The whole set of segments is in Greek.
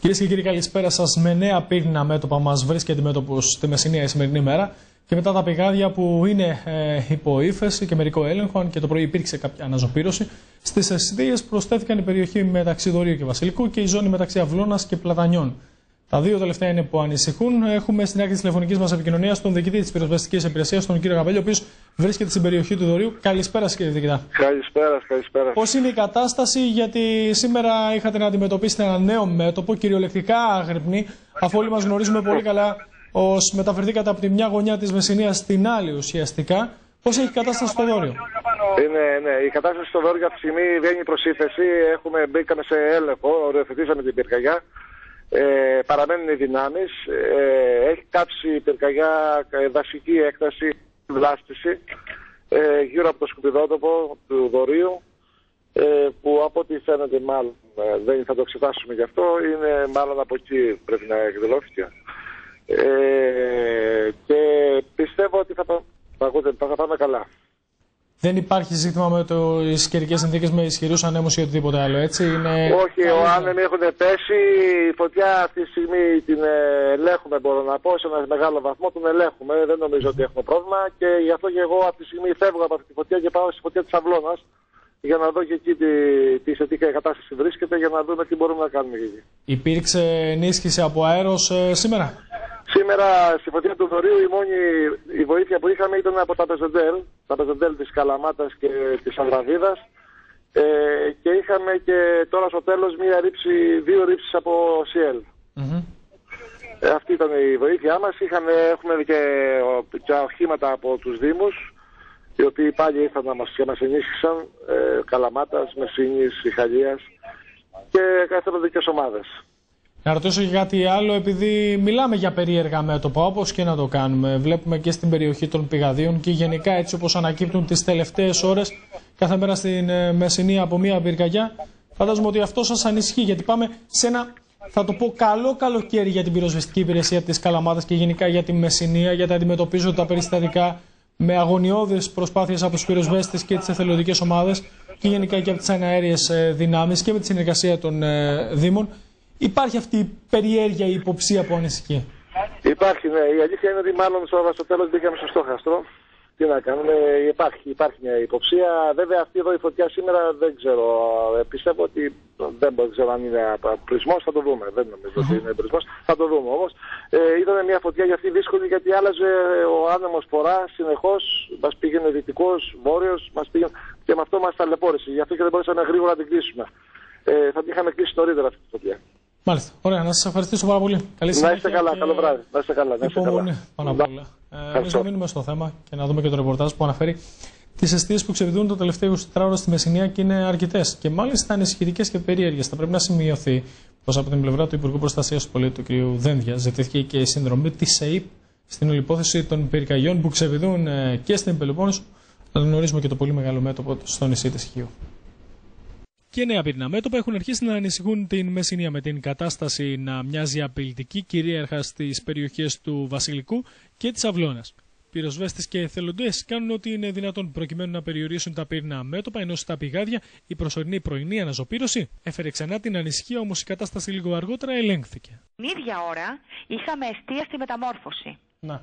Κυρίες και κύριοι, καλησπέρα σας. Με νέα πύρινα μέτωπα μας βρίσκεται αντιμέτωπος στη Μεσσηνία η σημερινή μέρα και μετά τα πηγάδια που είναι υπό ύφεση και μερικό έλεγχο, αν και το πρωί υπήρξε κάποια αναζωπήρωση. Στις εστίες προσθέθηκαν η περιοχή μεταξύ Δωρείου και Βασιλικού και η ζώνη μεταξύ Αυλώνας και Πλατανιών. Τα δύο τελευταία είναι που ανησυχούν. Έχουμε στην άκρη της τηλεφωνικής μας επικοινωνίας τον διοικητή της πυροσβεστικής υπηρεσίας, τον κύριο Γαβέλη, ο οποίος βρίσκεται στην περιοχή του Δωρείου. Καλησπέρα, κύριε διοικητά. Καλησπέρα. Πώς είναι η κατάσταση, γιατί σήμερα είχατε να αντιμετωπίσετε ένα νέο μέτωπο, κυριολεκτικά άγρυπνη, αφού όλοι μας γνωρίζουμε πολύ καλά ως μεταφερθήκατε από τη μια γωνιά της Μεσσηνίας στην άλλη ουσιαστικά. Πώς έχει η κατάσταση στο Δώριο? Ναι, η κατάσταση στο Δώριο αυτή τη στιγμή βγαίνει προς ύφεση. Μπήκαμε σε έλεγχο, οριοθετήσαμε την πυρκαγιά. Παραμένουν οι δυνάμεις. Έχει κάψει η πυρκαγιά δασική έκταση, βλάστηση γύρω από το σκουπιδότοπο του Δωρείου, που από ό,τι φαίνεται, μάλλον δεν θα το εξετάσουμε γι' αυτό, είναι μάλλον από εκεί πρέπει να εκδηλώθηκε. Και πιστεύω ότι θα πάμε καλά. Δεν υπάρχει ζήτημα με τις καιρικές συνθήκες, με ισχυρούς ανέμους ή οτιδήποτε άλλο, έτσι? Όχι, ο άνεμοι έχουν πέσει. Η φωτιά αυτή τη στιγμή την ελέγχουμε, μπορώ να πω, σε ένα μεγάλο βαθμό την ελέγχουμε. Δεν νομίζω ότι έχουμε πρόβλημα και γι' αυτό και εγώ αυτή τη στιγμή φεύγω από αυτή τη φωτιά και πάω στη φωτιά της Αυλώνας για να δω και εκεί σε τι κατάσταση βρίσκεται, για να δούμε τι μπορούμε να κάνουμε εκεί. Υπήρξε ενίσχυση από αέρος σήμερα? Σήμερα στη φωτιά του Δωρείου η βοήθεια που είχαμε ήταν από τα πεζεντέλ της Καλαμάτας και της Ανδραβίδας, και είχαμε και τώρα στο τέλος δύο ρήψεις από ΣΥΕΛ. Αυτή ήταν η βοήθειά μας. Έχουμε και οχήματα από τους Δήμους, οι οποίοι πάλι ήρθαν και μας ενίσχυσαν, Καλαμάτας, Μεσσήνης, Ιχαλίας και καθαροδικές ομάδες. Να ρωτήσω και κάτι άλλο, επειδή μιλάμε για περίεργα μέτωπα, όπως και να το κάνουμε. Βλέπουμε και στην περιοχή των πηγαδίων και γενικά έτσι όπως ανακύπτουν τις τελευταίες ώρες κάθε μέρα στην Μεσσηνία από μία πυρκαγιά. Φαντάζομαι ότι αυτό σας ανησυχεί, γιατί πάμε σε ένα, θα το πω, καλό καλοκαίρι για την πυροσβεστική υπηρεσία της Καλαμάτας και γενικά για τη Μεσσηνία, γιατί αντιμετωπίζονται τα περιστατικά με αγωνιώδεις προσπάθειες από τους πυροσβέστες και τις εθελοντικές ομάδες και γενικά και από τις αναέριες δυνάμεις και με τη συνεργασία των Δήμων. Υπάρχει αυτή η περιέργεια, η υποψία που ανησυχεί? Υπάρχει, ναι. Η αλήθεια είναι ότι μάλλον στο τέλος μπήκαμε στο στόχαστρο. Τι να κάνουμε, υπάρχει μια υποψία. Βέβαια αυτή εδώ η φωτιά σήμερα δεν ξέρω. Πιστεύω ότι δεν ξέρω αν είναι πρισμός, θα το δούμε. Δεν νομίζω ότι είναι πρισμός, θα το δούμε όμως. Ήταν μια φωτιά για αυτή δύσκολη, γιατί άλλαζε ο άνεμος πορά συνεχώς. Μας πήγαινε δυτικός, βόρειος, και με αυτό μας ταλαιπώρησε. Γι' αυτό και δεν μπορούσαμε γρήγορα να την κλείσουμε. Θα την είχαμε κλείσει νωρίτερα αυτή τη φωτιά. Μάλιστα. Ωραία, να σας ευχαριστήσω πάρα πολύ. Καλή να είστε καλά, καλό βράδυ. Να είστε καλά. Υπομονή πάνω απ' όλα. Εμείς να μείνουμε στο θέμα και να δούμε και το ρεπορτάζ που αναφέρει τις εστίες που ξεβιδούν το τελευταίο 24ωρο στη Μεσσηνία και είναι αρκετές και μάλιστα ανησυχητικές και περίεργες. Θα πρέπει να σημειωθεί πως από την πλευρά του Υπουργού Προστασίας του Πολίτη, του κ. Δένδια, ζητήθηκε και η συνδρομή της ΕΕΠ στην όλη υπόθεση των πυρκαγιών που ξεβιδούν και στην Πελοπόννησο. Θα γνωρίζουμε και το πολύ μεγάλο μέτωπο στο νησί της Χίου. Και νέα πυρηνά μέτωπα έχουν αρχίσει να ανησυχούν την Μεσσηνία, με την κατάσταση να μοιάζει απειλητική κυρίαρχα στις περιοχές του Βασιλικού και της Αυλώνας. Πυροσβέστες και εθελοντές κάνουν ό,τι είναι δυνατόν προκειμένου να περιορίσουν τα πυρηνά μέτωπα, ενώ στα πηγάδια η προσωρινή πρωινή αναζωπήρωση έφερε ξανά την ανησυχία, όμως η κατάσταση λίγο αργότερα ελέγχθηκε. Την ίδια ώρα είχαμε εστία στη μεταμόρφωση. Να.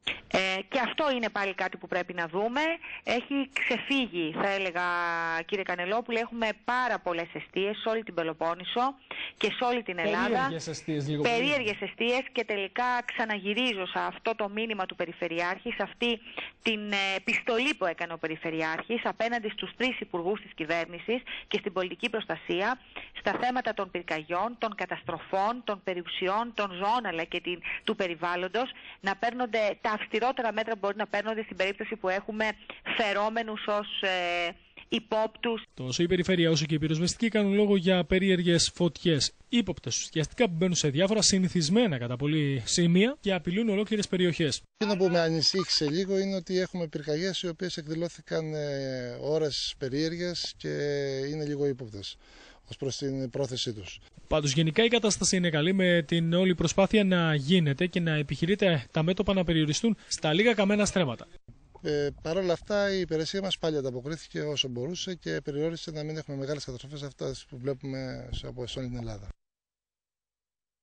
Και αυτό είναι πάλι κάτι που πρέπει να δούμε. Έχει ξεφύγει, θα έλεγα, κύριε Κανελόπουλε, έχουμε πάρα πολλές εστίες σε όλη την Πελοπόννησο και σε όλη την Ελλάδα. Περίεργες εστίες, και τελικά ξαναγυρίζω σε αυτό το μήνυμα του Περιφερειάρχη, σε αυτή την επιστολή που έκανε ο Περιφερειάρχης απέναντι στους 3 υπουργούς της κυβέρνησης και στην πολιτική προστασία στα θέματα των πυρκαγιών, των καταστροφών, των περιουσιών, των ζώων αλλά και του περιβάλλοντος, να παίρνονται τα αυστηρότερα μέτρα που μπορεί να παίρνονται στην περίπτωση που έχουμε φερόμενους ως υπόπτους. Τόσο η περιφέρεια όσο και οι πυροσβεστικοί κάνουν λόγο για περίεργες φωτιές, ύποπτες ουσιαστικά, που μπαίνουν σε διάφορα συνηθισμένα κατά πολύ σημεία και απειλούν ολόκληρες περιοχές. Εκείνο που με ανησύχησε λίγο είναι ότι έχουμε πυρκαγιές οι οποίες εκδηλώθηκαν ώρες περίεργες και είναι λίγο ύποπτες ως προς την πρόθεσή τους. Πάντως γενικά η κατάσταση είναι καλή, με την όλη προσπάθεια να γίνεται και να επιχειρείται τα μέτωπα να περιοριστούν στα λίγα καμένα στρέμματα. Παρ' όλα αυτά η υπηρεσία μας πάλι ανταποκρίθηκε όσο μπορούσε και περιόρισε να μην έχουμε μεγάλες καταστροφές αυτές που βλέπουμε από όλη την Ελλάδα.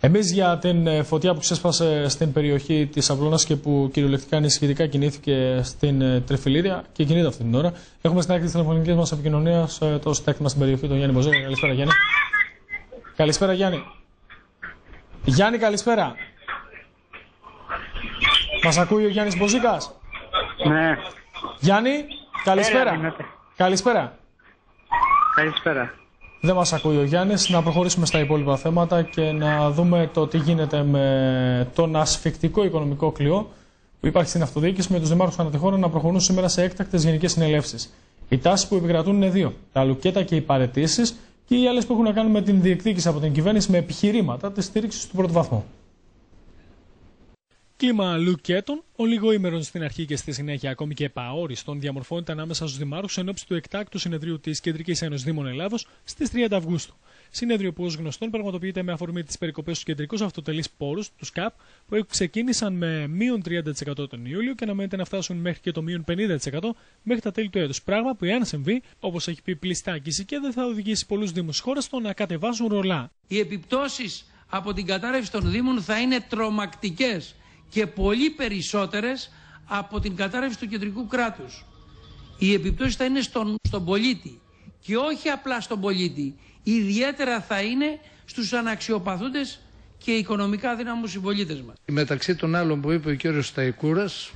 Εμείς για την φωτιά που ξέσπασε στην περιοχή της Αυλώνας και που κυριολεκτικά ανησυχητικά κινήθηκε στην Τριφυλίδια και κινείται αυτή την ώρα, έχουμε στην άκρη της τηλεφωνικής μας επικοινωνίας το στέκτη στην περιοχή, τον Γιάννη Μποζέκα. Καλησπέρα, Γιάννη. Καλησπέρα, Γιάννη. Γιάννη, καλησπέρα. Μας ακούει ο Γιάννης Μποζίκας? Ναι. Γιάννη, καλησπέρα. Καλησπέρα. Καλησπέρα. Δεν μας ακούει ο Γιάννης. Να προχωρήσουμε στα υπόλοιπα θέματα και να δούμε το τι γίνεται με τον ασφικτικό οικονομικό κλειό που υπάρχει στην αυτοδιοίκηση, με τους δημάρχους ανά τη χώρα να προχωρούν σήμερα σε έκτακτες γενικές συνελεύσεις. Οι τάσεις που επικρατούν είναι δύο: τα λουκέτα και οι παραιτήσεις, και οι άλλες που έχουν να κάνουν με την διεκδίκηση από την κυβέρνηση με επιχειρήματα της στήριξης του πρώτου βαθμού. Κλίμα λουκέτων, ολιγοήμερων στην αρχή και στη συνέχεια, ακόμη και επαόριστον, διαμορφώνεται ανάμεσα στους δημάρχους εν ώψη του εκτάκτου συνεδρίου της Κεντρικής Ένωσης Δήμων Ελλάδος στις 30 Αυγούστου. Συνέδριο που ως γνωστόν πραγματοποιείται με αφορμή τις περικοπές στους κεντρικούς αυτοτελείς πόρους, τους ΚΑΠ, που ξεκίνησαν με μείον 30% τον Ιούλιο και αναμένεται να φτάσουν μέχρι και το μείον 50% μέχρι τα τέλη του έτους. Πράγμα που, εάν συμβεί, όπως έχει πει Πλιστάκης, και δεν θα οδηγήσει πολλούς δήμους χώρας στο να κατεβάσουν ρολά. Οι επιπτώσεις από την κατάρρευση των δήμων θα είναι τρομακτικές και πολύ περισσότερες από την κατάρρευση του κεντρικού κράτους. Οι επιπτώσεις θα είναι στον πολίτη και όχι απλά στον πολίτη. Ιδιαίτερα θα είναι στους αναξιοπαθούντες και οικονομικά αδύναμους συμπολίτες μας. Μεταξύ των άλλων που είπε ο κύριος Σταϊκούρας,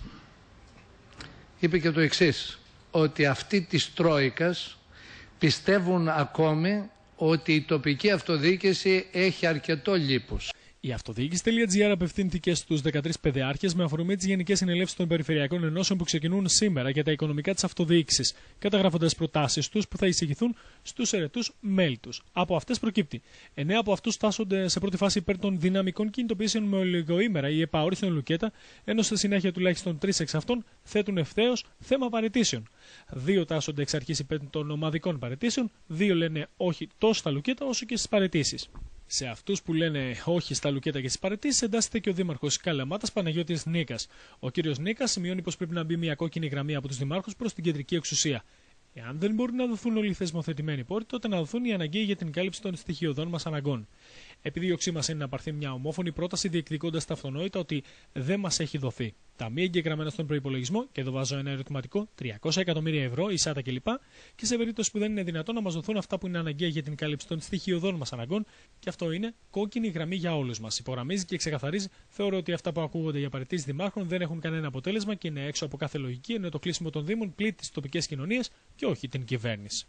είπε και το εξής, ότι αυτοί της Τρόικας πιστεύουν ακόμη ότι η τοπική αυτοδιοίκηση έχει αρκετό λίπος. Η αυτοδιοίκηση.gr απευθύνθηκε στους 13 παιδεάρχες με αφορμή τις γενικές συνελεύσεις των περιφερειακών ενώσεων που ξεκινούν σήμερα για τα οικονομικά της αυτοδιοίκησης, καταγράφοντας προτάσεις τους που θα εισηγηθούν στους ερετούς μέλη τους. Από αυτές προκύπτει: 9 από αυτούς τάσσονται σε πρώτη φάση υπέρ των δυναμικών κινητοποιήσεων με ολιγοήμερα ή επαόριστον λουκέτα, ενώ στη συνέχεια τουλάχιστον 3 εξ αυτών θέτουν ευθέως θέμα παραιτήσεων. 2 τάσσονται εξ αρχής υπέρ των ομαδικών παραιτήσεων, 2 λένε όχι τόσο στα λουκέτα όσο και στις παραιτήσεις. Σε αυτούς που λένε όχι στα λουκέτα και στις παραιτήσεις εντάσσεται και ο δήμαρχος Καλαμάτας, Παναγιώτης Νίκας. Ο κύριος Νίκας σημειώνει πως πρέπει να μπει μια κόκκινη γραμμή από τους δημάρχους προς την κεντρική εξουσία. Εάν δεν μπορούν να δοθούν όλοι οι θεσμοθετημένοι πόροι, τότε να δοθούν οι αναγκαίοι για την κάλυψη των στοιχειωδών μας αναγκών. Επιδίωξή μας είναι να πάρθει μια ομόφωνη πρόταση διεκδικώντας τα αυτονόητα ότι δεν μας έχει δοθεί τα μη εγγεγραμμένα στον προϋπολογισμό, και εδώ βάζω ένα ερωτηματικό, 300 εκατομμύρια ευρώ, εισάτα κλπ. Και σε περίπτωση που δεν είναι δυνατόν να μας δοθούν αυτά που είναι αναγκαία για την κάλυψη των στοιχειωδών μας αναγκών, και αυτό είναι κόκκινη γραμμή για όλους μας. Υπογραμμίζει και ξεκαθαρίζει: θεωρώ ότι αυτά που ακούγονται για παραιτήσεις δημάρχων δεν έχουν κανένα αποτέλεσμα και είναι έξω από κάθε λογική, ενώ το κλείσιμο των Δήμων πλήττει τις τοπικές κοινωνίες και όχι την κυβέρνηση.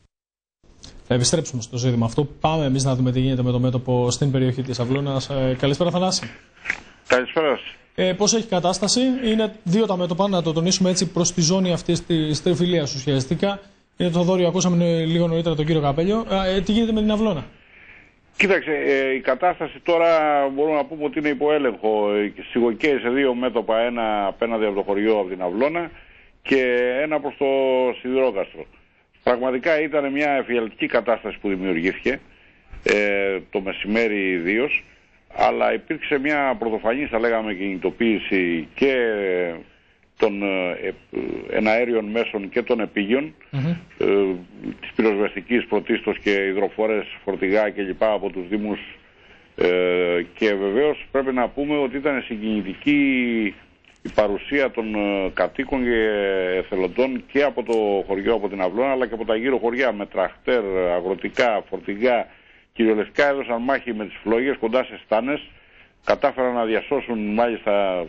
Θα επιστρέψουμε στο ζήτημα αυτό. Πάμε εμείς να δούμε τι γίνεται με το μέτωπο στην περιοχή της Αυλώνας. Καλησπέρα, Θανάση. Καλησπέρα. Πώς έχει κατάσταση? Είναι 2 τα μέτωπα, να το τονίσουμε έτσι, προς τη ζώνη αυτή της Τριφυλίας ουσιαστικά. Είναι το Δώριο, ακούσαμε λίγο νωρίτερα τον κύριο Καπέλιο. Τι γίνεται με την Αυλώνα? Κοίταξε, η κατάσταση τώρα μπορούμε να πούμε ότι είναι υπό έλεγχο. Σιγοκαίει σε 2 μέτωπα, ένα απέναντι από το χωριό από την Αυλώνα και ένα προς το Σιδηρόκαστρο. Πραγματικά ήταν μια εφιαλτική κατάσταση που δημιουργήθηκε το μεσημέρι ιδίως, αλλά υπήρξε μια πρωτοφανής, θα λέγαμε, κινητοποίηση και των εναέριων μέσων και των επίγειων, της πυροσβεστικής πρωτίστως και υδροφόρες, φορτηγά κλπ. Από τους Δήμους, και βεβαίως πρέπει να πούμε ότι ήταν συγκινητική η παρουσία των κατοίκων και εθελοντών και από το χωριό, από την Αυλώνα, αλλά και από τα γύρω χωριά, με τραχτέρ, αγροτικά, φορτηγά. Κυριολεκτικά έδωσαν μάχη με τις φλόγες κοντά σε στάνες, κατάφεραν να διασώσουν μάλιστα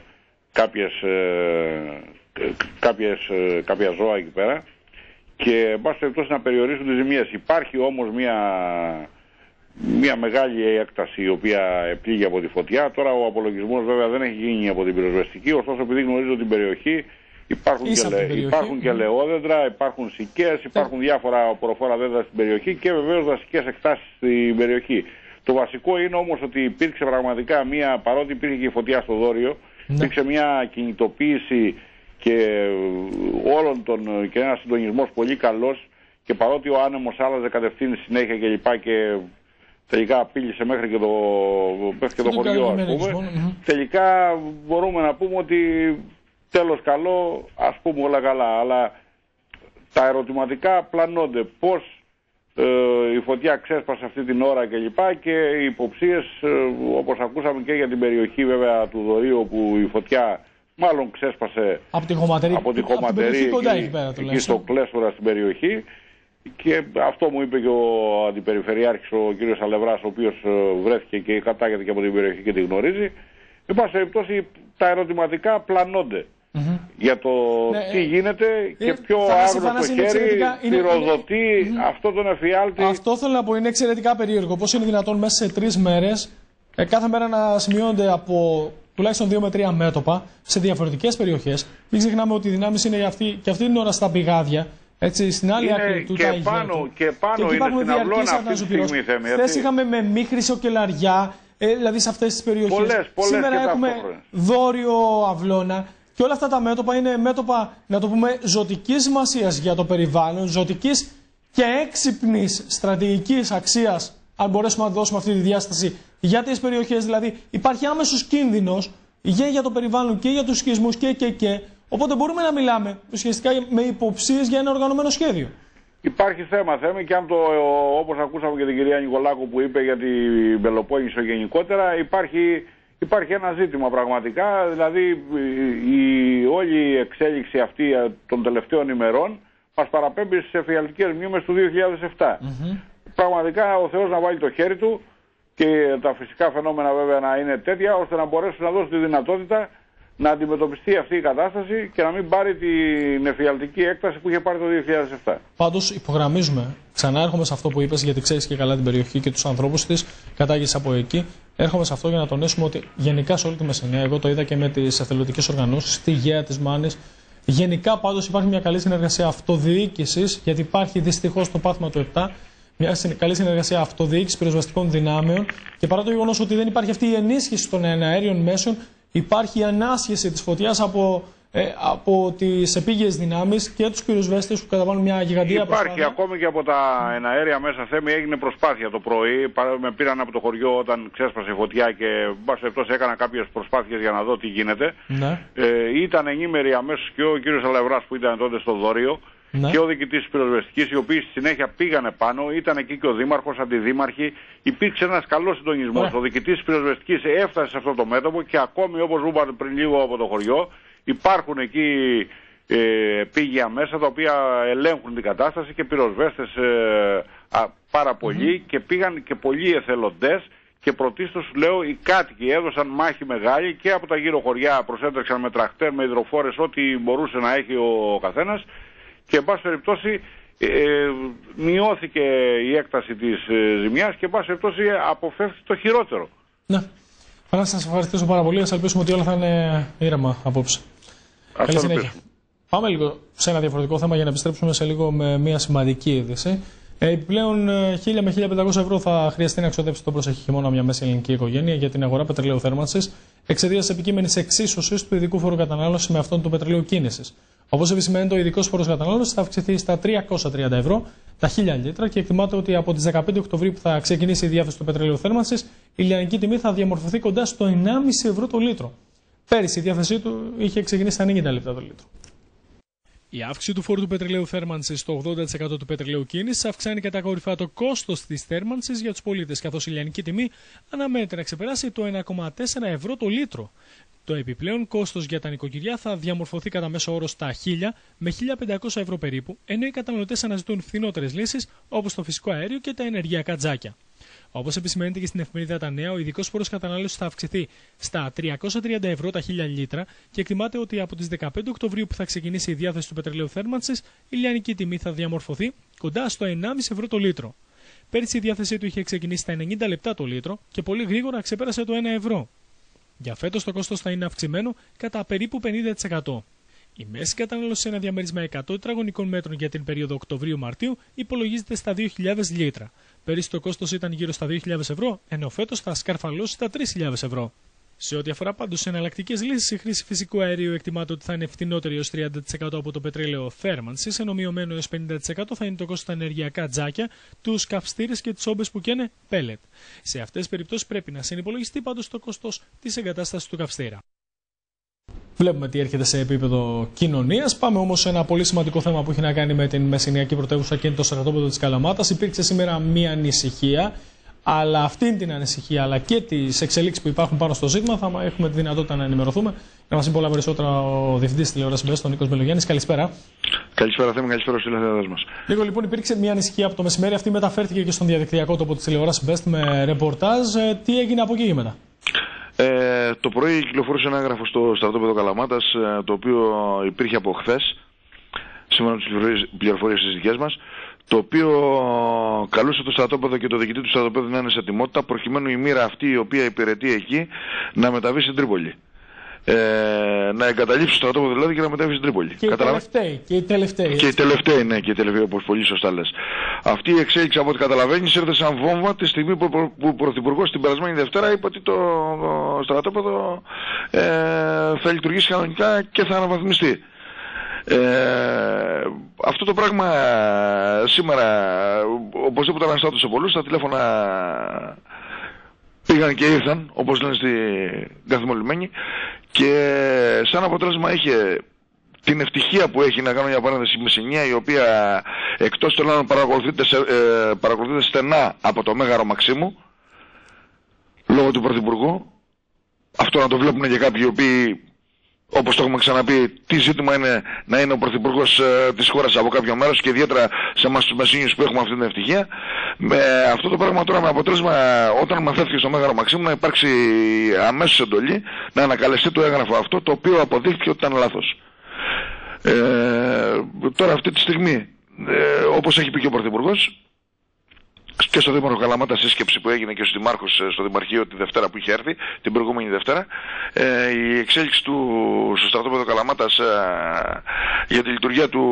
κάποια ζώα εκεί πέρα και εν πάση περιπτώσει να περιορίσουν τις ζημίες. Υπάρχει όμως μια μεγάλη έκταση η οποία επλήγει από τη φωτιά. Τώρα ο απολογισμός βέβαια δεν έχει γίνει από την πυροσβεστική, ωστόσο επειδή γνωρίζω την περιοχή υπάρχουν και ελαιόδεντρα, υπάρχουν σικές, υπάρχουν διάφορα οποροφόρα δέντρα στην περιοχή και βεβαίως δασικές εκτάσεις στην περιοχή. Το βασικό είναι όμως ότι υπήρξε πραγματικά παρότι υπήρχε και η φωτιά στο Δώριο, υπήρξε μια κινητοποίηση και και ένας συντονισμός πολύ καλός, και παρότι ο άνεμος άλλαζε κατευθύνση συνέχεια και τελικά απείλησε μέχρι και το χωριό, ας πούμε. Τελικά μπορούμε να πούμε ότι τέλος καλό, ας πούμε όλα καλά, αλλά τα ερωτηματικά πλανώνται. Πώς η φωτιά ξέσπασε αυτή την ώρα κλπ. Και οι υποψίες, όπως ακούσαμε και για την περιοχή βέβαια του Δωρείου, όπου η φωτιά μάλλον ξέσπασε από τη Χωματερή, εκεί στο Κλέστορα στην περιοχή. Και αυτό μου είπε και ο Αντιπεριφερειάρχης, ο κ. Αλευράς, ο οποίος βρέθηκε και κατάγεται και από την περιοχή και τη γνωρίζει. Εν πάση περιπτώσει, τα ερωτηματικά πλανώνται για το τι γίνεται και ποιο άγνωστο χέρι πυροδοτεί αυτό τον εφιάλτη. Αυτό θέλω να πω, είναι εξαιρετικά περίεργο. Πώς είναι δυνατόν μέσα σε 3 μέρες κάθε μέρα να σημειώνονται από τουλάχιστον 2 με 3 μέτωπα σε διαφορετικές περιοχές. Μην ξεχνάμε ότι οι δυνάμεις είναι και αυτή την ώρα στα πηγάδια. Έτσι, στην άλλη άκρη του Ταϊγέτου. Και πάνω είναι στην Αυλώνα αυτή τη στιγμή, Θέμη. Χθες είχαμε με μίχρη σοκελαριά, δηλαδή σε αυτές τις περιοχές. Σήμερα έχουμε Δόριο, Αυλώνα. Και όλα αυτά τα μέτωπα είναι μέτωπα, να το πούμε, ζωτικής σημασίας για το περιβάλλον, ζωτικής και έξυπνης στρατηγικής αξίας, αν μπορέσουμε να δώσουμε αυτή τη διάσταση για τις περιοχές. Δηλαδή, υπάρχει άμεσος κίνδυνος για το περιβάλλον και για τους οικισμούς και. Οπότε μπορούμε να μιλάμε ουσιαστικά με υποψίες για ένα οργανωμένο σχέδιο. Υπάρχει θέμα, και αν όπως ακούσαμε και την κυρία Νικολάκου που είπε για την Πελοπόννησο γενικότερα, υπάρχει ένα ζήτημα πραγματικά. Δηλαδή η όλη εξέλιξη αυτή των τελευταίων ημερών μας παραπέμπει στις εφιαλτικές μνήμες του 2007. Πραγματικά ο Θεός να βάλει το χέρι του και τα φυσικά φαινόμενα βέβαια να είναι τέτοια ώστε να μπορέσουν να δώσουν τη δυνατότητα να αντιμετωπιστεί αυτή η κατάσταση και να μην πάρει την εφιαλτική έκταση που είχε πάρει το 2007. Πάντως υπογραμμίζουμε, ξανά έρχομαι σε αυτό που είπες, γιατί ξέρεις και καλά την περιοχή και τους ανθρώπους της, κατάγεσαι από εκεί. Έρχομαι σε αυτό για να τονίσουμε ότι γενικά σε όλη τη Μεσσηνία, εγώ το είδα και με τις εθελοντικές οργανώσεις, στη Γαία της Μάνης, γενικά πάντως υπάρχει μια καλή συνεργασία αυτοδιοίκησης, γιατί υπάρχει δυστυχώς το πάθημα του 7, μια καλή συνεργασία αυτοδιοίκησης πυροσβεστικών δυνάμεων και παρά το γεγονός ότι δεν υπάρχει αυτή η ενίσχυση των αέριων μέσων, υπάρχει η ανάσχεση της φωτιάς από τις επίγειες δυνάμεις και τους πυροσβέστες που καταβάλουν μια γιγαντία προσπάθεια. Υπάρχει ακόμη και από τα εναέρια μέσα, Θέμη, έγινε προσπάθεια το πρωί. Με πήραν από το χωριό όταν ξέσπασε η φωτιά και έκανα κάποιες προσπάθειες για να δω τι γίνεται. Ναι. Ήταν ενήμεροι αμέσως και ο κ. Αλευράς που ήταν τότε στο Δόριο. Ναι. Και ο διοικητής της πυροσβεστικής, οι οποίοι στη συνέχεια πήγανε πάνω, ήταν εκεί και ο δήμαρχος, αντιδήμαρχοι. Υπήρξε ένας καλός συντονισμός. Ο διοικητής της πυροσβεστικής έφτασε σε αυτό το μέτωπο και ακόμη, όπως είπατε πριν λίγο από το χωριό, υπάρχουν εκεί πήγια μέσα τα οποία ελέγχουν την κατάσταση και πυροσβέστες πάρα πολλοί και πήγαν και πολλοί εθελοντές. Και πρωτίστως σου λέω, οι κάτοικοι έδωσαν μάχη μεγάλη και από τα γύρω χωριά προσέτρεξαν με τρακτέρ, με υδροφόρες, ό,τι μπορούσε να έχει ο καθένας. Και εν πάση περιπτώσει μειώθηκε η έκταση της ζημιάς και εν πάση περιπτώσει αποφεύθηκε το χειρότερο. Ναι. Θα σας ευχαριστήσω πάρα πολύ. Ας ελπίσουμε ότι όλα θα είναι ήρεμα απόψε. Καλή συνέχεια. Πάμε λίγο σε ένα διαφορετικό θέμα για να επιστρέψουμε σε λίγο με μια σημαντική είδηση. Επιπλέον 1.000 με 1.500 ευρώ θα χρειαστεί να εξοδέψει το προσεχή χειμώνα μια μέση ελληνική οικογένεια για την αγορά πετρελαίου θέρμανσης εξαιτίας της επικείμενης εξίσωσης του ειδικού φόρου κατανάλωσης με αυτόν του πετρελαίου κίνησης. Όπως επισημαίνεται, ο ειδικός φόρος κατανάλωσης θα αυξηθεί στα 330 ευρώ τα 1.000 λίτρα και εκτιμάται ότι από τις 15 Οκτωβρίου που θα ξεκινήσει η διάθεση του πετρελαίου θέρμανσης, η λιανική τιμή θα διαμορφωθεί κοντά στο 1,5 ευρώ το λίτρο. Πέρυσι η διάθεσή του είχε ξεκινήσει στα 90 λεπτά το λίτρο. Η αύξηση του φόρου του πετρελαίου θέρμανσης στο 80% του πετρελαίου κίνησης αυξάνει κατακόρυφα το κόστος της θέρμανσης για τους πολίτες, καθώς η λιανική τιμή αναμένεται να ξεπεράσει το 1,4 ευρώ το λίτρο. Το επιπλέον κόστος για τα νοικοκυριά θα διαμορφωθεί κατά μέσο όρο στα 1.000 με 1.500 ευρώ περίπου, ενώ οι καταναλωτές αναζητούν φθηνότερες λύσεις όπως το φυσικό αέριο και τα ενεργειακά τζάκια. Όπως επισημαίνεται και στην εφημερίδα Τα Νέα, ο ειδικός φόρος κατανάλωσης θα αυξηθεί στα 330 ευρώ τα 1.000 λίτρα και εκτιμάται ότι από τις 15 Οκτωβρίου που θα ξεκινήσει η διάθεση του πετρελαίου θέρμανσης, η λιανική τιμή θα διαμορφωθεί κοντά στο 1,5 ευρώ το λίτρο. Πέρυσι η διάθεσή του είχε ξεκινήσει στα 90 λεπτά το λίτρο και πολύ γρήγορα ξεπέρασε το 1 ευρώ. Για φέτος το κόστος θα είναι αυξημένο κατά περίπου 50%. Η μέση κατανάλωση σε ένα διαμέρισμα 100 τετραγωνικών μέτρων για την περίοδο Οκτωβρίου-Μαρτίου υπολογίζεται στα 2.000 λίτρα. Πέρυσι το κόστος ήταν γύρω στα 2.000 ευρώ, ενώ φέτος θα σκαρφαλώσει στα 3.000 ευρώ. Σε ό,τι αφορά πάντως εναλλακτικές λύσεις, η χρήση φυσικού αερίου εκτιμάται ότι θα είναι φτηνότερη έως 30% από το πετρέλαιο θέρμανσης, ενώ μειωμένο έως 50% θα είναι το κόστος στα ενεργειακά τζάκια, τους καυστήρες και τις όμπες που καίνε πέλετ. Σε αυτές τις περιπτώσεις πρέπει να συνυπολογιστεί πάντως το κόστος της εγκατάστασης του καυστήρα. Βλέπουμε τι έρχεται σε επίπεδο κοινωνίας. Πάμε όμως σε ένα πολύ σημαντικό θέμα που έχει να κάνει με την μεσηνιακή πρωτεύουσα και το στρατόπεδο της Καλαμάτας. Υπήρξε σήμερα μία ανησυχία, αλλά αυτήν την ανησυχία αλλά και τις εξελίξεις που υπάρχουν πάνω στο ζήτημα θα έχουμε τη δυνατότητα να ενημερωθούμε. Να μας πει πολλά περισσότερα ο διευθυντής της τηλεόρασης Best, ο Νίκος Μελογιάννης. Καλησπέρα. Καλησπέρα, Θέμη, καλησπέρα στους τηλεθεατές μας. Λίγο λοιπόν, υπήρξε μια ανησυχία από το μεσημέρι. Αυτή μεταφέρθηκε και στον διαδικτυακό τόπο της τηλεόρασης Best με ρεπορτάζ. Τι έγινε από εκεί και μετά? Το πρωί κυκλοφορούσε ένα έγγραφο στο στρατόπεδο Καλαμάτας, το οποίο υπήρχε από χθες, σύμφωνα με τις πληροφορίες της δικές μας, το οποίο καλούσε το στρατόπεδο και το διοικητή του στρατοπέδου να είναι σε ετοιμότητα, προκειμένου η μοίρα αυτή η οποία υπηρετεί εκεί να μεταβεί στην Τρίπολη. Να εγκαταλείψει το στρατόπεδο δηλαδή και να μεταβεί στην Τρίπολη. Και οι τελευταίοι. Και οι τελευταίοι, ναι, και οι τελευταίοι, όπως πολύ σωστά λες. Αυτή η εξέλιξη, από ό,τι καταλαβαίνεις, ήρθε σαν βόμβα τη στιγμή που ο Πρωθυπουργός την περασμένη Δευτέρα είπε ότι το στρατόπεδο θα λειτουργήσει κανονικά και θα αναβαθμιστεί. Αυτό το πράγμα σήμερα οπωσδήποτε αναστάτωσε πολλούς. Τα τηλέφωνα πήγαν και ήρθαν, όπως λένε στην καθημερινή, και σαν αποτέλεσμα είχε την ευτυχία που έχει, να κάνω μια παρένθεση, η Μεσσηνία, η οποία εκτός των άλλων παρακολουθείται στενά από το Μέγαρο Μαξίμου λόγω του Πρωθυπουργού. Αυτό να το βλέπουν και κάποιοι οι οποίοι, όπως το έχουμε ξαναπεί, τι ζήτημα είναι να είναι ο Πρωθυπουργός της χώρας από κάποιο μέρος, και ιδιαίτερα σε εμάς τους Μεσσηνίους που έχουμε αυτή την ευτυχία. Με αυτό το πράγμα τώρα, με αποτέλεσμα, όταν μαθαίθηκε στο Μέγαρο Μαξίμου, να υπάρξει αμέσως εντολή να ανακαλεστεί το έγγραφο αυτό, το οποίο αποδείχθηκε ότι ήταν λάθος. Τώρα αυτή τη στιγμή, όπως έχει πει και ο Πρωθυπουργός, και στο Δήμαρχο Καλαμάτα σύσκεψη που έγινε και στους Δημάρχους στο Δημαρχείο τη Δευτέρα που είχε έρθει, την προηγούμενη Δευτέρα, η εξέλιξη του στο στρατόπεδο Καλαμάτας για τη λειτουργία του,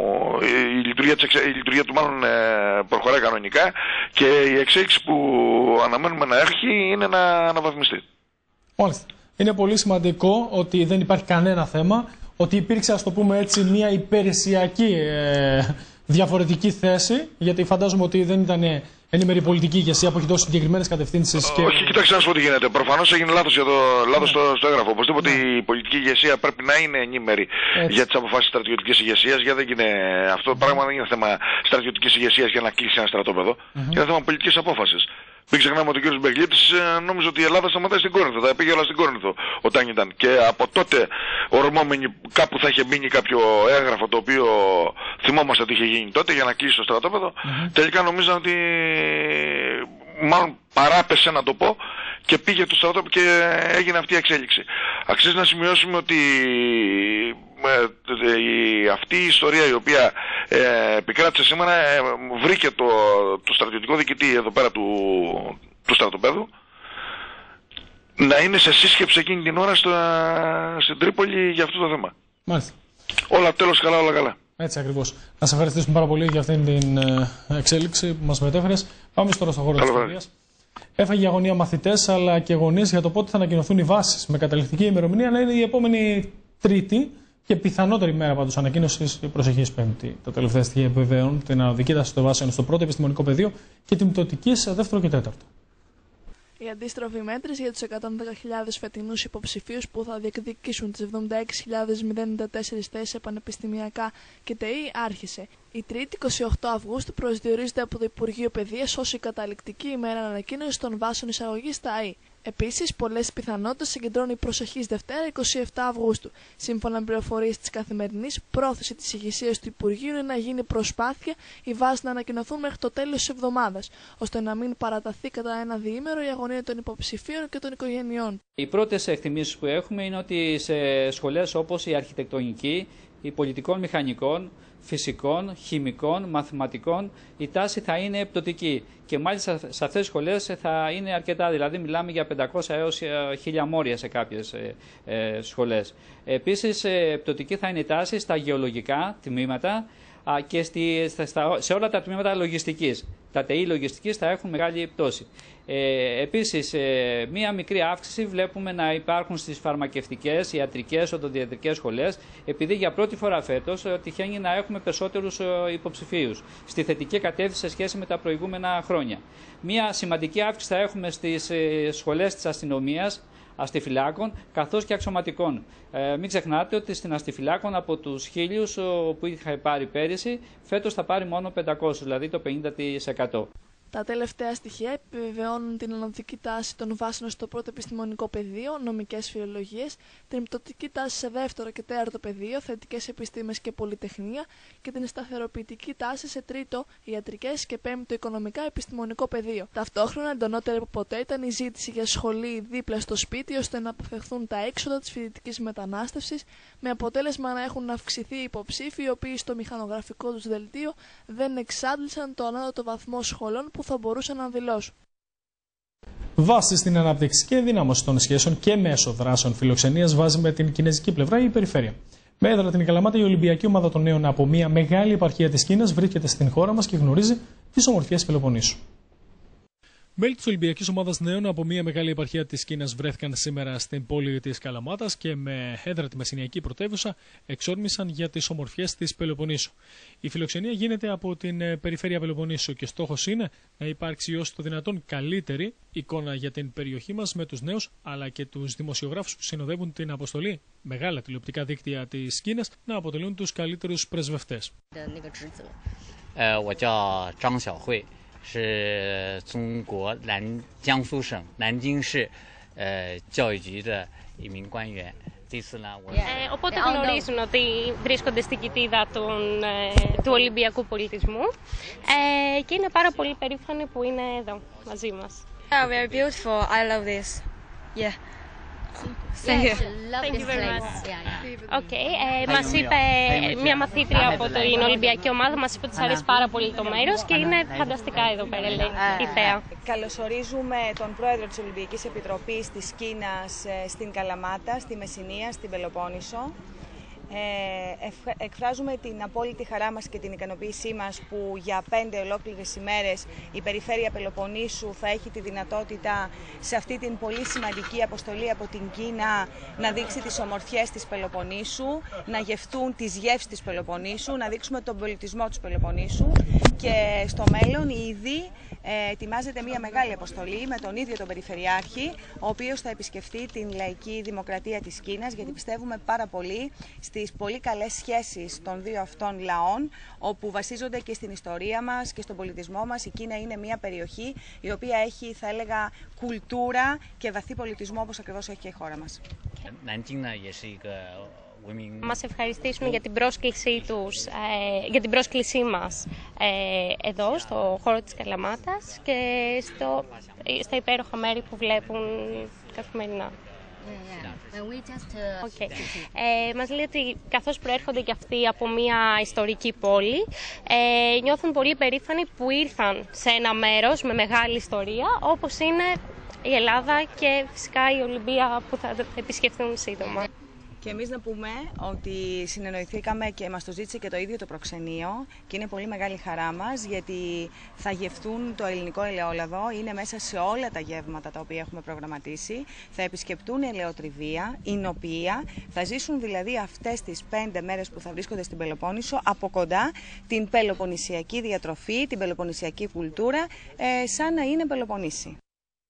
η λειτουργία του μάλλον προχωράει κανονικά, και η εξέλιξη που αναμένουμε να έρχει είναι να αναβαθμιστεί. Μάλιστα. Είναι πολύ σημαντικό ότι δεν υπάρχει κανένα θέμα, ότι υπήρξε, ας το πούμε έτσι, μια υπηρεσιακή διαφορετική θέση, γιατί φαντάζομαι ότι δεν ήταν ενήμερη πολιτική ηγεσία που έχει δώσει συγκεκριμένες κατευθύνσεις. Όχι, κοιτάξτε να σου πω τι γίνεται. Προφανώς έγινε λάθος στο έγγραφο. Οπωσδήποτε η πολιτική ηγεσία πρέπει να είναι ενήμερη για τις αποφάσεις στρατιωτικής ηγεσίας, γιατί δεν είναι, αυτό το πράγμα δεν είναι θέμα στρατιωτικής ηγεσίας για να κλείσει ένα στρατόπεδο. Είναι θέμα πολιτικής απόφασης. Μην ξεχνάμε ότι ο κ. Μπεγλίτης νόμιζε ότι η Ελλάδα σταματάει στην Κόρινθο. Θα πήγε όλα στην Κόρινθο όταν ήταν. Και από τότε ορμόμενοι κάπου θα είχε μείνει κάποιο έγγραφο, το οποίο θυμόμαστε ότι είχε γίνει τότε για να κλείσει το στρατόπεδο. Τελικά νομίζαν ότι μάλλον παράπεσε, να το πω, και πήγε το στρατόπεδο και έγινε αυτή η εξέλιξη. Αξίζει να σημειώσουμε ότι αυτή η ιστορία η οποία επικράτησε σήμερα βρήκε το στρατιωτικό διοικητή εδώ πέρα του στρατοπέδου να είναι σε σύσκεψη εκείνη την ώρα στην Τρίπολη για αυτό το θέμα. Μάλιστα. Όλα τέλος καλά, όλα καλά. Έτσι ακριβώς. Να σε ευχαριστήσουμε πάρα πολύ για αυτήν την εξέλιξη που μας μετέφερες. Πάμε τώρα στο χώρο της ιστορίας. Έφαγε αγωνία μαθητές αλλά και γονείς για το πότε θα ανακοινωθούν οι βάσεις, με καταληκτική ημερομηνία να είναι η επόμενη Τρίτη και πιθανότερη μέρα πάντως ανακοίνωσης η προσεχής Πέμπτη. Τα τελευταία στοιχεία επιβεβαιώνουν την ανωδική τάση των βάσεων στο πρώτο επιστημονικό πεδίο και την πτωτική σε δεύτερο και τέταρτο. Η αντίστροφη μέτρηση για τους 110.000 φετινούς υποψηφίους που θα διεκδικήσουν τις 76.094 θέσεις σε πανεπιστημιακά και ΤΕΗ άρχισε. Η Τρίτη, 28 Αυγούστου, προσδιορίζεται από το Υπουργείο Παιδείας ως η καταληκτική ημέρα ανακοίνωσης των βάσεων εισαγωγής στα ΑΕΗ. Επίσης, πολλές πιθανότητες συγκεντρώνει η προσεχής Δευτέρα, 27 Αυγούστου. Σύμφωνα με πληροφορίες της Καθημερινής, πρόθεση της ηγεσίας του Υπουργείου είναι να γίνει προσπάθεια οι βάσεις να ανακοινωθούν μέχρι το τέλος της εβδομάδας, ώστε να μην παραταθεί κατά ένα διήμερο η αγωνία των υποψηφίων και των οικογενειών. Οι πρώτες εκτιμήσεις που έχουμε είναι ότι σε σχολές όπως η αρχιτεκτονική, η πολιτικών μηχανικών, φυσικών, χημικών, μαθηματικών, η τάση θα είναι πτωτική. Και μάλιστα σε αυτές τις σχολές θα είναι αρκετά, δηλαδή μιλάμε για 500 έως 1000 μόρια σε κάποιες σχολές. Επίσης, πτωτική θα είναι η τάση στα γεωλογικά τμήματα και σε όλα τα τμήματα λογιστικής. Τα ΤΕΗ λογιστικής θα έχουν μεγάλη πτώση. Επίσης, μία μικρή αύξηση βλέπουμε να υπάρχουν στις φαρμακευτικές, ιατρικές, οδοντιατρικές σχολές, επειδή για πρώτη φορά φέτος τυχαίνει να έχουμε περισσότερους υποψηφίους στη θετική κατεύθυνση σε σχέση με τα προηγούμενα χρόνια. Μία σημαντική αύξηση θα έχουμε στις σχολές της αστυνομίας, αστιφυλάκων καθώς και αξιωματικών. Μην ξεχνάτε ότι στην αστιφυλάκων από τους 1.000 που είχα πάρει πέρυσι, φέτος θα πάρει μόνο 500, δηλαδή το 50%. Τα τελευταία στοιχεία επιβεβαιώνουν την ανωδική τάση των βάσεων στο πρώτο επιστημονικό πεδίο, νομικές φιλολογίες, την πτωτική τάση σε δεύτερο και τέταρτο πεδίο, θετικές επιστήμες και πολυτεχνία, και την σταθεροποιητική τάση σε τρίτο, ιατρικές, και πέμπτο, οικονομικά επιστημονικό πεδίο. Ταυτόχρονα, εντονότερη από ποτέ ήταν η ζήτηση για σχολή δίπλα στο σπίτι, ώστε να αποφευχθούν τα έξοδα της φοιτητικής μετανάστευσης, με αποτέλεσμα να έχουν αυξηθεί οι υποψήφοι, οι οποίοι στο μηχανογραφικό τους δελτίο δεν εξάντλησαν το ανώτατο βαθμό σχολών που θα μπορούσαν να δηλώσουν. Βάση στην ανάπτυξη και ενδυνάμωση των σχέσεων και μέσω δράσεων φιλοξενίας βάζει με την κινέζικη πλευρά η περιφέρεια. Με έδρα την Καλαμάτα, η Ολυμπιακή Ομάδα των Νέων από μια μεγάλη επαρχία της Κίνας βρίσκεται στην χώρα μας και γνωρίζει τις ομορφιές Πελοποννήσου. Μέλη της Ολυμπιακής Ομάδας Νέων από μια μεγάλη επαρχία της Κίνας βρέθηκαν σήμερα στην πόλη της Καλαμάτας και με έδρα τη μεσηνιακή πρωτεύουσα εξόρμησαν για τις ομορφιές της Πελοποννήσου. Η φιλοξενία γίνεται από την περιφέρεια Πελοποννήσου και στόχος είναι να υπάρξει όσο το δυνατόν καλύτερη εικόνα για την περιοχή μας με τους νέους αλλά και τους δημοσιογράφους που συνοδεύουν την αποστολή. Μεγάλα τηλεοπτικά δίκτυα της Κίνας να αποτελούν τους καλύτερους πρεσβευτές. 是中国江苏省南京市教育局的一名官员。 Οπότε γνωρίζουν ότι βρίσκονται στην κοιτίδα του Ολυμπιακού πολιτισμού και είναι πάρα πολύ περήφανοι που είναι εδώ μαζί μας. Very beautiful. I love this. Yeah. Thank you very much. Okay. Μας είπε μια μαθήτρια από την Ολυμπιακή Ομάδα, μας είπε ότι της αρέσει πάρα πολύ το μέρος και είναι φανταστικά εδώ πέρα, λέει η Θέα. Καλωσορίζουμε τον πρόεδρο της Ολυμπιακής Επιτροπής της Κίνας στην Καλαμάτα, στη Μεσσηνία, στην Πελοπόννησο. Εκφράζουμε την απόλυτη χαρά μας και την ικανοποίησή μας που για 5 ολόκληρες ημέρες η περιφέρεια Πελοποννήσου θα έχει τη δυνατότητα σε αυτή την πολύ σημαντική αποστολή από την Κίνα να δείξει τις ομορφιές της Πελοποννήσου, να γευτούν τις γεύσεις της Πελοποννήσου, να δείξουμε τον πολιτισμό της Πελοποννήσου και στο μέλλον ήδη ετοιμάζεται μια μεγάλη αποστολή με τον ίδιο τον Περιφερειάρχη, ο οποίος θα επισκεφτεί την λαϊκή δημοκρατία της Κίνας, γιατί πιστεύουμε πάρα πολύ στις πολύ καλές σχέσεις των δύο αυτών λαών, όπου βασίζονται και στην ιστορία μας και στον πολιτισμό μας. Η Κίνα είναι μια περιοχή η οποία έχει, θα έλεγα, κουλτούρα και βαθύ πολιτισμό, όπως ακριβώς έχει και η χώρα μας. Μας ευχαριστήσουν για την πρόσκλησή τους, για την πρόσκλησή μας εδώ στο χώρο της Καλαμάτας και στα υπέροχα μέρη που βλέπουν καθημερινά. Okay. Μας λέει ότι καθώς προέρχονται και αυτοί από μια ιστορική πόλη, νιώθουν πολύ περήφανοι που ήρθαν σε ένα μέρος με μεγάλη ιστορία όπως είναι η Ελλάδα και φυσικά η Ολυμπία που θα επισκεφθούν σύντομα. Και εμείς να πούμε ότι συνεννοηθήκαμε και μας το ζήτησε και το ίδιο το προξενείο και είναι πολύ μεγάλη χαρά μας, γιατί θα γευτούν το ελληνικό ελαιόλαδο, είναι μέσα σε όλα τα γεύματα τα οποία έχουμε προγραμματίσει, θα επισκεπτούν ελαιοτριβία, εινοποιία, θα ζήσουν δηλαδή αυτές τις 5 μέρες που θα βρίσκονται στην Πελοπόννησο από κοντά την πελοποννησιακή διατροφή, την πελοποννησιακή κουλτούρα, σαν να είναι Πελοποννήσι.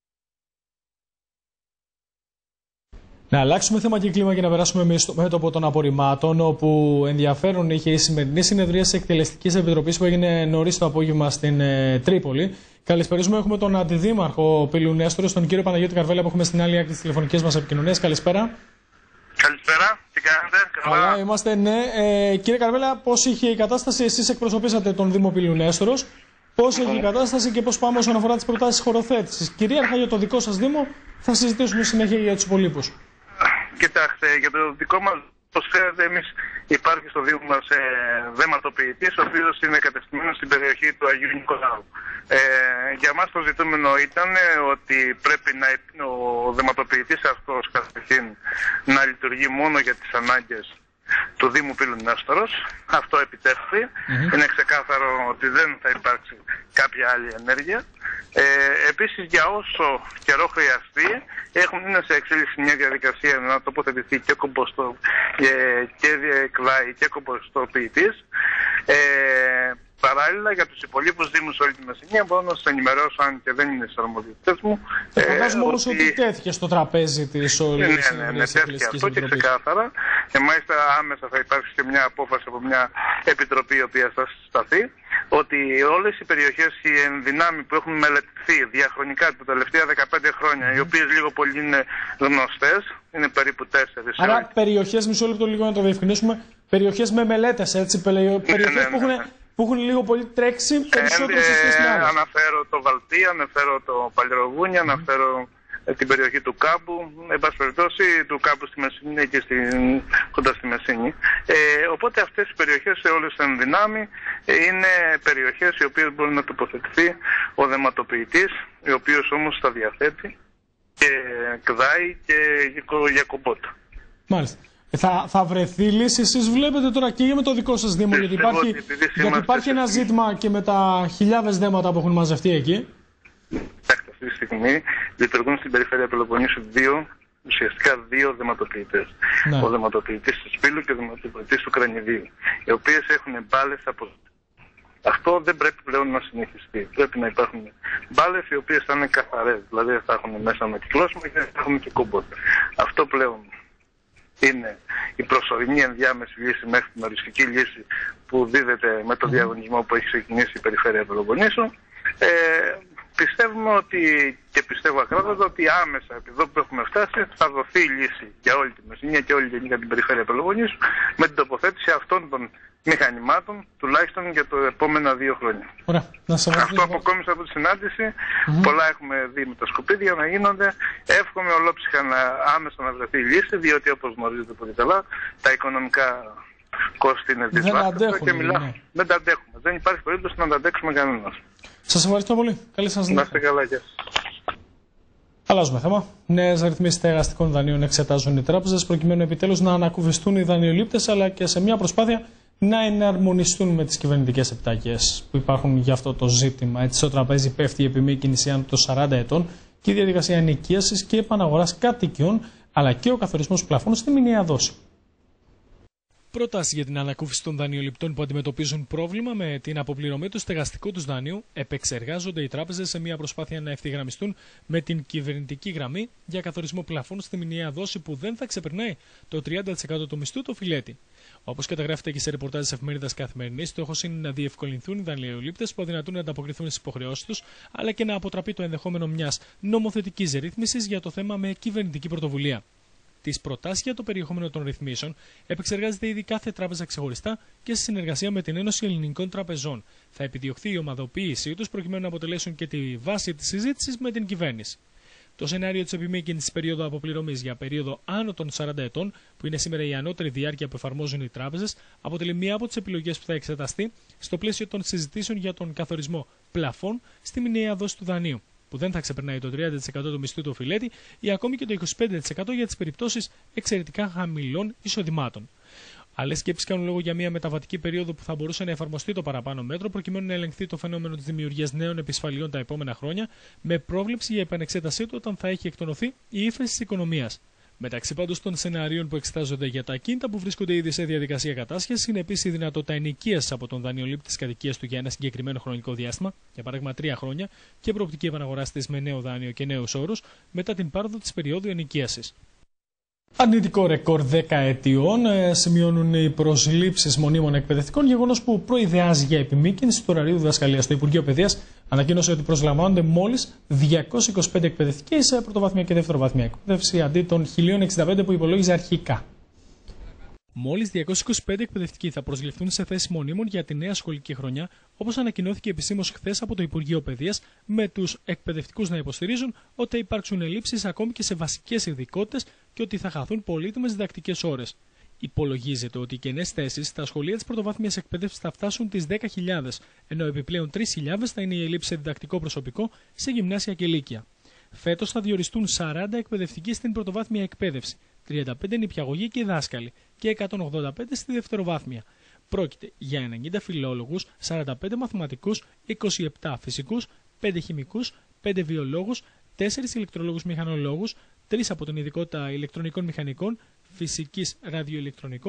Να αλλάξουμε θέμα και κλίμα και να περάσουμε στο μέτωπο των απορριμμάτων, όπου ενδιαφέρον είχε η σημερινή συνεδρία της Εκτελεστικής Επιτροπής που έγινε νωρίς το απόγευμα στην Τρίπολη. Καλησπέριζουμε, έχουμε τον Αντιδήμαρχο Πύλου Νέστορος, τον κύριο Παναγιώτη Καρβέλα, που έχουμε στην άλλη άκρη της τηλεφωνικής μας επικοινωνίας. Καλησπέρα. Καλησπέρα, τι κάνετε? Καλά, είμαστε, ναι. Κύριε Καρβέλα, πώς είχε η κατάσταση? Εσείς εκπροσωπήσατε τον Δήμο Πύλου Νέστορος. Πώς έχει η κατάσταση και πώς πάμε όσον αφορά τις προτάσεις χωροθέτησης? Κυρίαρχα για το δικό σας Δήμο, θα συζητήσουμε συνέχεια για τους υπολείπους. Κοιτάξτε, για το δικό μας, όπως ξέρετε, εμείς υπάρχει στο Δήμο μας δεματοποιητής, ο οποίος είναι κατευθυνμένος στην περιοχή του Αγίου Νικολάου. Για μας το ζητούμενο ήταν ότι πρέπει ο δεματοποιητής αυτός καταρχήν να λειτουργεί μόνο για τις ανάγκες του Δήμου Πύλου Νέστορος. Αυτό επιτεύχθη. Είναι ξεκάθαρο ότι δεν θα υπάρξει κάποια άλλη ενέργεια. Επίσης, για όσο καιρό χρειαστεί, είναι σε εξέλιξη μια διαδικασία να τοποθετηθεί και εκβάει και κομποστοποιητής. Παράλληλα, για τους υπολείπους δήμους σε όλη τη Μεσσηνία μπορώ να σας ενημερώσω, αν και δεν είναι στις αρμοδιότητες μου. Φαντάζομαι όμως ότι τέθηκε στο τραπέζι της όλης ναι, τέθηκε αυτό και ξεκάθαρα. Και μάλιστα άμεσα θα υπάρξει και μια απόφαση από μια επιτροπή η οποία θα συσταθεί, ότι όλες οι περιοχές, οι ενδυνάμει που έχουν μελετηθεί διαχρονικά τα τελευταία 15 χρόνια, οι οποίες λίγο πολύ είναι γνωστές, είναι περίπου 4. Άρα περιοχές, μισό λεπτό λίγο να το διευκρινίσουμε, περιοχές με μελέτες, έτσι, περιοχές που έχουν λίγο πολύ τρέξει περισσότερο σε σχέση με άλλες. Αναφέρω το Βαλτί, αναφέρω το Παλαιρογούνι, αναφέρω την περιοχή του Κάμπου, εν πάση περιπτώσει του Κάμπου στη Μεσσηνία και κοντά στη Μεσσηνή. Οπότε αυτές οι περιοχές σε όλες τις ενδυνάμει είναι περιοχές οι οποίες μπορεί να τοποθετηθεί ο δεματοποιητής, ο οποίος όμως τα διαθέτει και κδάει και για κομπότα. Μάλιστα. Θα βρεθεί λύση, εσείς βλέπετε τώρα και με το δικό σας Δήμο, γιατί υπάρχει ένα ζήτημα και με τα χιλιάδες δέματα που έχουν μαζευτεί εκεί. Αυτή τη στιγμή λειτουργούν στην περιφέρεια Πελοποννήσου ουσιαστικά δύο δεματοποιητές. Ναι. Ο δεματοποιητής του Σπύλου και ο δεματοποιητής του Κρανιδίου, οι οποίες έχουν μπάλες από... Αυτό δεν πρέπει πλέον να συνεχιστεί. Πρέπει να υπάρχουν μπάλες οι οποίες θα είναι καθαρές, δηλαδή θα έχουν μέσα με κυκλώσμα και θα έχουν και κομπότα. Αυτό πλέον είναι η προσωρινή ενδιάμεση λύση μέχρι την οριστική λύση που δίδεται με το διαγωνισμό που έχει ξεκινήσει η περιφέρεια Πελοποννήσου. Πιστεύουμε ότι, και πιστεύω ακράδαντα, ότι άμεσα από εδώ που έχουμε φτάσει θα δοθεί η λύση για όλη τη Μεσσηνία και όλη την περιφέρεια Πελοποννήσου με την τοποθέτηση αυτών των μηχανημάτων τουλάχιστον για τα επόμενα 2 χρόνια. Ωραία. Αυτό αποκόμισα από τη συνάντηση. Πολλά έχουμε δει με τα σκουπίδια να γίνονται. Εύχομαι ολόψυχα άμεσα να βρεθεί η λύση, διότι όπως γνωρίζετε πολύ καλά, τα οικονομικά κόστη είναι δυσβάστατα και δεν τα αντέχουμε. Δεν υπάρχει περίπτωση να τα αντέξουμε κανένας. Σας ευχαριστώ πολύ. Καλή σας νύχτα. Να είστε καλά, γεια σας. Αλλάζουμε θέμα. Νέες ρυθμίσεις στεγαστικών δανείων εξετάζουν οι τράπεζες προκειμένου επιτέλους να ανακουφιστούν οι δανειολήπτες, αλλά και σε μια προσπάθεια να εναρμονιστούν με τις κυβερνητικές επιταγές που υπάρχουν για αυτό το ζήτημα. Έτσι, στο τραπέζι πέφτει η επιμήκυνση άνω των 40 ετών και η διαδικασία ενοικίασης και επαναγοράς κατοικιών, αλλά και ο καθορισμός πλαφών στη μηνιαία δόση. Πρόταση για την ανακούφιση των δανειοληπτών που αντιμετωπίζουν πρόβλημα με την αποπληρωμή του στεγαστικού του δανείου επεξεργάζονται οι τράπεζες σε μια προσπάθεια να ευθυγραμμιστούν με την κυβερνητική γραμμή για καθορισμό πλαφών στη μηνιαία δόση που δεν θα ξεπερνάει το 30% του μισθού του φιλέτη. Όπως καταγράφεται και σε ρεπορτάζ της εφημερίδας Καθημερινής, στόχος είναι να διευκολυνθούν οι δανειολήπτες που αδυνατούν να ανταποκριθούν στις υποχρεώσεις τους, αλλά και να αποτραπεί το ενδεχόμενο μιας νομοθετικής ρύθμισης για το θέμα με κυβερνητική πρωτοβουλία. Τις προτάσεις για το περιεχόμενο των ρυθμίσεων επεξεργάζεται ήδη κάθε τράπεζα ξεχωριστά και σε συνεργασία με την Ένωση Ελληνικών Τραπεζών. Θα επιδιωχθεί η ομαδοποίησή τους προκειμένου να αποτελέσουν και τη βάση της συζήτησης με την κυβέρνηση. Το σενάριο της επιμήκυνσης περίοδου αποπληρωμής για περίοδο άνω των 40 ετών, που είναι σήμερα η ανώτερη διάρκεια που εφαρμόζουν οι τράπεζες, αποτελεί μία από τις επιλογές που θα εξεταστεί στο πλαίσιο των συζητήσεων για τον καθορισμό πλαφών στη μηνιαία δόση του δανείου, που δεν θα ξεπερνάει το 30% του μισθού του οφειλέτη ή ακόμη και το 25% για τις περιπτώσεις εξαιρετικά χαμηλών εισοδημάτων. Άλλες σκέψεις κάνουν λόγο για μια μεταβατική περίοδο που θα μπορούσε να εφαρμοστεί το παραπάνω μέτρο προκειμένου να ελεγχθεί το φαινόμενο της δημιουργίας νέων επισφαλιών τα επόμενα χρόνια, με πρόβλεψη για επανεξέτασή του όταν θα έχει εκτονωθεί η ύφεση της οικονομίας. Μεταξύ πάντως των σενάριων που εξετάζονται για τα ακίνητα που βρίσκονται ήδη σε διαδικασία κατάσχεσης, είναι επίσης η δυνατότητα ενοικίασης από τον δανειολήπτη της κατοικίας του για ένα συγκεκριμένο χρονικό διάστημα, για παράδειγμα 3 χρόνια, και προοπτική επαναγοράς της με νέο δάνειο και νέους όρους μετά την πάροδο της περίοδου ενοικίασης. Αρνητικό ρεκόρ 10 ετιών σημειώνουν οι προσλήψεις μονίμων εκπαιδευτικών, γεγονός που προειδεάζει για επιμήκυνση του ωραρίου διδασκαλίας. Το Υπουργείο Παιδείας ανακοίνωσε ότι προσλαμβάνονται μόλις 225 εκπαιδευτικοί σε πρωτοβάθμια και δευτεροβάθμια εκπαίδευση, αντί των 1065 που υπολόγιζε αρχικά. Μόλις 225 εκπαιδευτικοί θα προσληφθούν σε θέσεις μονίμων για τη νέα σχολική χρονιά, όπως ανακοινώθηκε επισήμως χθες από το Υπουργείο Παιδείας, με τους εκπαιδευτικούς να υποστηρίζουν ότι θα υπάρξουν ελλείψεις ακόμη και σε βασικές ειδικότητες και ότι θα χαθούν πολύτιμες διδακτικές ώρες. Υπολογίζεται ότι οι κενές θέσεις στα σχολεία της πρωτοβάθμιας εκπαίδευσης θα φτάσουν τις 10.000, ενώ επιπλέον 3.000 θα είναι η ελλείψη σε διδακτικό προσωπικό σε γυμνάσια και λύκεια. Φέτος θα διοριστούν 40 εκπαιδευτικοί στην πρωτοβάθμια εκπαίδευση, 35 νηπιαγωγοί και δάσκαλοι και 185 στη δευτεροβάθμια. Πρόκειται για 90 φιλόλογους, 45 μαθηματικούς, 27 φυσικούς, 5 χημικούς, 5 βιολόγους, 4 ηλεκτρολόγους μηχανολόγους, 3 από την ειδικότητα ηλεκτρονικών μηχανικών, φυσικής ραδιοηλεκτρονικών,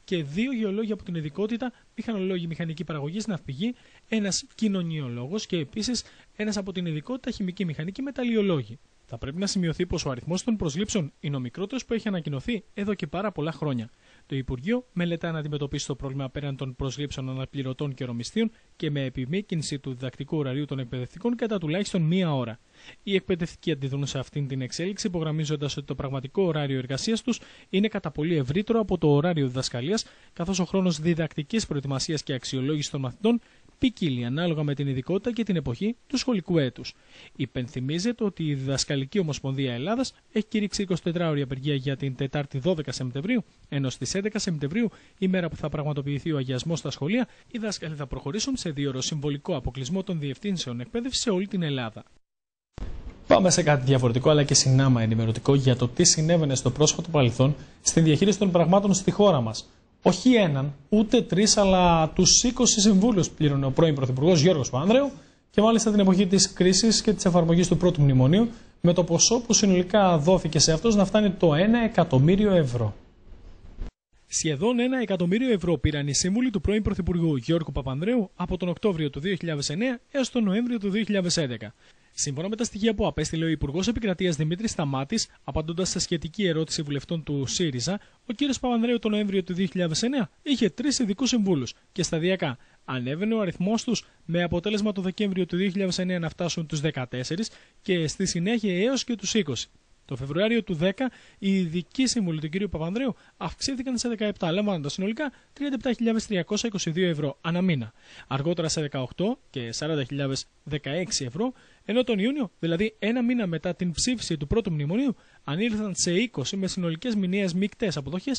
και 2 γεωλόγοι από την ειδικότητα μηχανολόγοι μηχανική παραγωγή ναυπηγή, ένας κοινωνιολόγος και επίσης ένας από την ειδικότητα χημική μηχανική μεταλλιολόγοι. Θα πρέπει να σημειωθεί πως ο αριθμός των προσλήψεων είναι ο μικρότερος που έχει ανακοινωθεί εδώ και πάρα πολλά χρόνια. Το Υπουργείο μελετά να αντιμετωπίσει το πρόβλημα πέραν των προσλήψεων αναπληρωτών και ορομιστίων και με επιμήκυνση του διδακτικού ωραρίου των εκπαιδευτικών κατά τουλάχιστον 1 ώρα. Οι εκπαιδευτικοί αντιδρούν σε αυτήν την εξέλιξη, υπογραμμίζοντας ότι το πραγματικό ωράριο εργασίας τους είναι κατά πολύ ευρύτερο από το ωράριο διδασκαλίας, καθώς ο χρόνος διδακτικής προετοιμασίας και αξιολόγησης των μαθητών ποικίλει ανάλογα με την ειδικότητα και την εποχή του σχολικού έτους. Υπενθυμίζεται ότι η Διδασκαλική Ομοσπονδία Ελλάδας έχει κηρύξει 24ωρη απεργία για την Τετάρτη 12 Σεπτεμβρίου, ενώ στις 11 Σεπτεμβρίου, ημέρα που θα πραγματοποιηθεί ο αγιασμός στα σχολεία, οι δάσκαλοι θα προχωρήσουν σε 2ωρο συμβολικό αποκλεισμό των διευθύνσεων εκπαίδευσης σε όλη την Ελλάδα. Πάμε σε κάτι διαφορετικό αλλά και συνάμα ενημερωτικό για το τι συνέβαινε στο πρόσφατο παρελθόν στην διαχείριση των πραγμάτων στη χώρα μας. Όχι έναν, ούτε 3, αλλά τους 20 συμβούλους πλήρωνε ο πρώην Πρωθυπουργός Γιώργος Παπανδρέου και μάλιστα την εποχή της κρίσης και της εφαρμογής του πρώτου μνημονίου, με το ποσό που συνολικά δόθηκε σε αυτός να φτάνει το 1 εκατομμύριο ευρώ. Σχεδόν 1 εκατομμύριο ευρώ πήραν οι σύμβουλοι του πρώην Πρωθυπουργού Γιώργου Παπανδρέου από τον Οκτώβριο του 2009 έως τον Νοέμβριο του 2011. Σύμφωνα με τα στοιχεία που απέστειλε ο Υπουργός Επικρατείας Δημήτρης Σταμάτης, απαντώντας σε σχετική ερώτηση βουλευτών του ΣΥΡΙΖΑ, ο κ. Παπανδρέου τον Νοέμβριο του 2009 είχε 3 ειδικούς συμβούλους και σταδιακά ανέβαινε ο αριθμός τους, με αποτέλεσμα το Δεκέμβριο του 2009 να φτάσουν τους 14 και στη συνέχεια έως και τους 20. Το Φεβρουάριο του 2010 οι ειδικοί σύμβουλοι του κ. Παπανδρέου αυξήθηκαν σε 17, λαμβάνοντας συνολικά 37.322 ευρώ ανά μήνα. Αργότερα σε 18 και 40.016 ευρώ, ενώ τον Ιούνιο, δηλαδή 1 μήνα μετά την ψήφιση του πρώτου μνημονίου, ανήλθαν σε 20 με συνολικές μηνιαίες μεικτές αποδοχές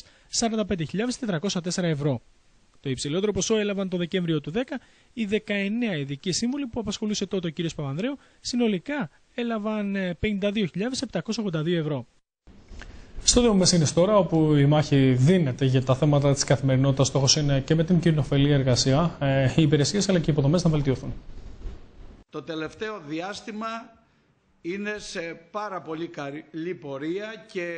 45.404 ευρώ. Το υψηλότερο ποσό έλαβαν το Δεκέμβριο του 2010 οι 19 ειδικοί σύμβουλοι που απασχολούσε τότε ο κ. Παπανδρέου, συνολικά έλαβαν 52.782 ευρώ. Στο Δήμο Μεσίνης τώρα, όπου η μάχη δίνεται για τα θέματα της καθημερινότητας, στόχος είναι και με την κοινοφελή εργασία, οι υπηρεσίες αλλά και οι υποδομές να βελτιωθούν. Το τελευταίο διάστημα είναι σε πάρα πολύ καλή πορεία και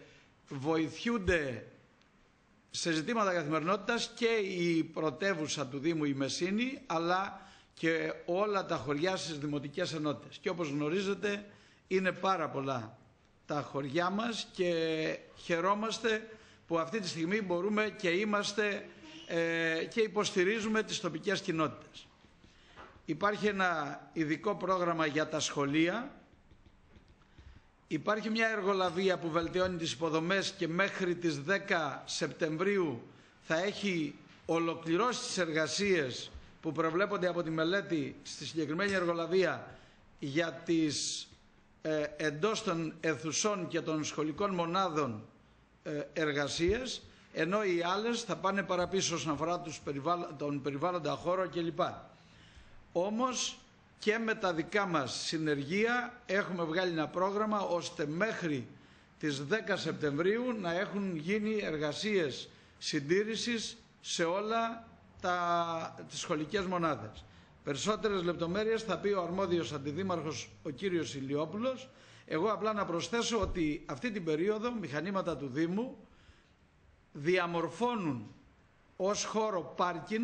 βοηθούνται σε ζητήματα καθημερινότητας και η πρωτεύουσα του Δήμου η Μεσίνη, αλλά και όλα τα χωριά στις δημοτικές ενότητες. Και όπως γνωρίζετε είναι πάρα πολλά τα χωριά μας και χαιρόμαστε που αυτή τη στιγμή μπορούμε και είμαστε και υποστηρίζουμε τις τοπικές κοινότητες. Υπάρχει ένα ειδικό πρόγραμμα για τα σχολεία. Υπάρχει μια εργολαβία που βελτιώνει τις υποδομές και μέχρι τις 10 Σεπτεμβρίου θα έχει ολοκληρώσει τις εργασίες που προβλέπονται από τη μελέτη στη συγκεκριμένη εργολαβία για τις εντός των αιθουσών και των σχολικών μονάδων εργασίες, ενώ οι άλλες θα πάνε παραπίσω όσον αφορά τον περιβάλλοντα χώρο κλπ. Όμως και με τα δικά μας συνεργεία έχουμε βγάλει ένα πρόγραμμα ώστε μέχρι τις 10 Σεπτεμβρίου να έχουν γίνει εργασίες συντήρησης σε όλα τις σχολικές μονάδες. Περισσότερες λεπτομέρειες θα πει ο αρμόδιος αντιδήμαρχος ο κύριος Ηλιόπουλος. Εγώ απλά να προσθέσω ότι αυτή την περίοδο μηχανήματα του Δήμου διαμορφώνουν ως χώρο πάρκιν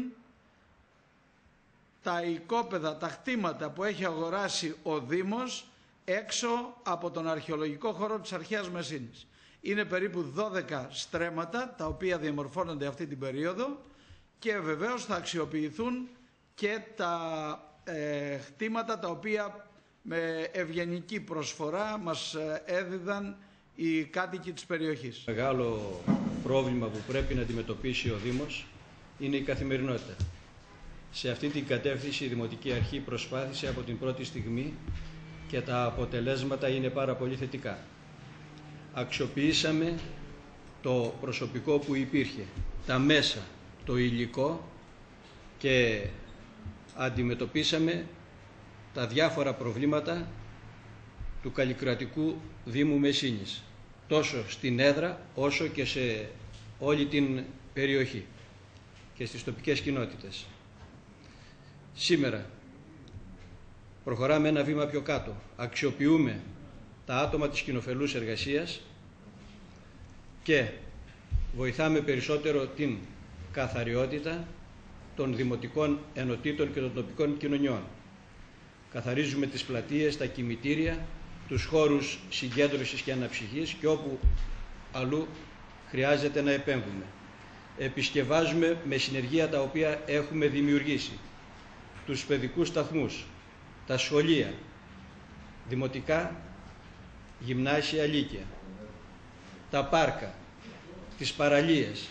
τα οικόπεδα, τα κτήματα που έχει αγοράσει ο Δήμος έξω από τον αρχαιολογικό χώρο της αρχαίας Μεσίνης. Είναι περίπου 12 στρέμματα τα οποία διαμορφώνονται αυτή την περίοδο και βεβαίως θα αξιοποιηθούν και τα κτήματα τα οποία με ευγενική προσφορά μας έδιδαν οι κάτοικοι της περιοχής. Μεγάλο πρόβλημα που πρέπει να αντιμετωπίσει ο Δήμος είναι η καθημερινότητα. Σε αυτή την κατεύθυνση η Δημοτική Αρχή προσπάθησε από την πρώτη στιγμή και τα αποτελέσματα είναι πάρα πολύ θετικά. Αξιοποιήσαμε το προσωπικό που υπήρχε, τα μέσα, το υλικό και αντιμετωπίσαμε τα διάφορα προβλήματα του καλλικρατικού Δήμου Μεσίνης, τόσο στην έδρα όσο και σε όλη την περιοχή και στις τοπικές κοινότητες. Σήμερα προχωράμε ένα βήμα πιο κάτω. Αξιοποιούμε τα άτομα της κοινοφελούς εργασίας και βοηθάμε περισσότερο την καθαριότητα των δημοτικών ενωτήτων και των τοπικών κοινωνιών. Καθαρίζουμε τις πλατείες, τα κημητήρια, τους χώρους συγκέντρωσης και αναψυχής και όπου αλλού χρειάζεται να επέμβουμε. Επισκευάζουμε με συνεργεία τα οποία έχουμε δημιουργήσει τους παιδικούς σταθμούς, τα σχολεία, δημοτικά, γυμνάσια, λύκεια, τα πάρκα, τις παραλίες.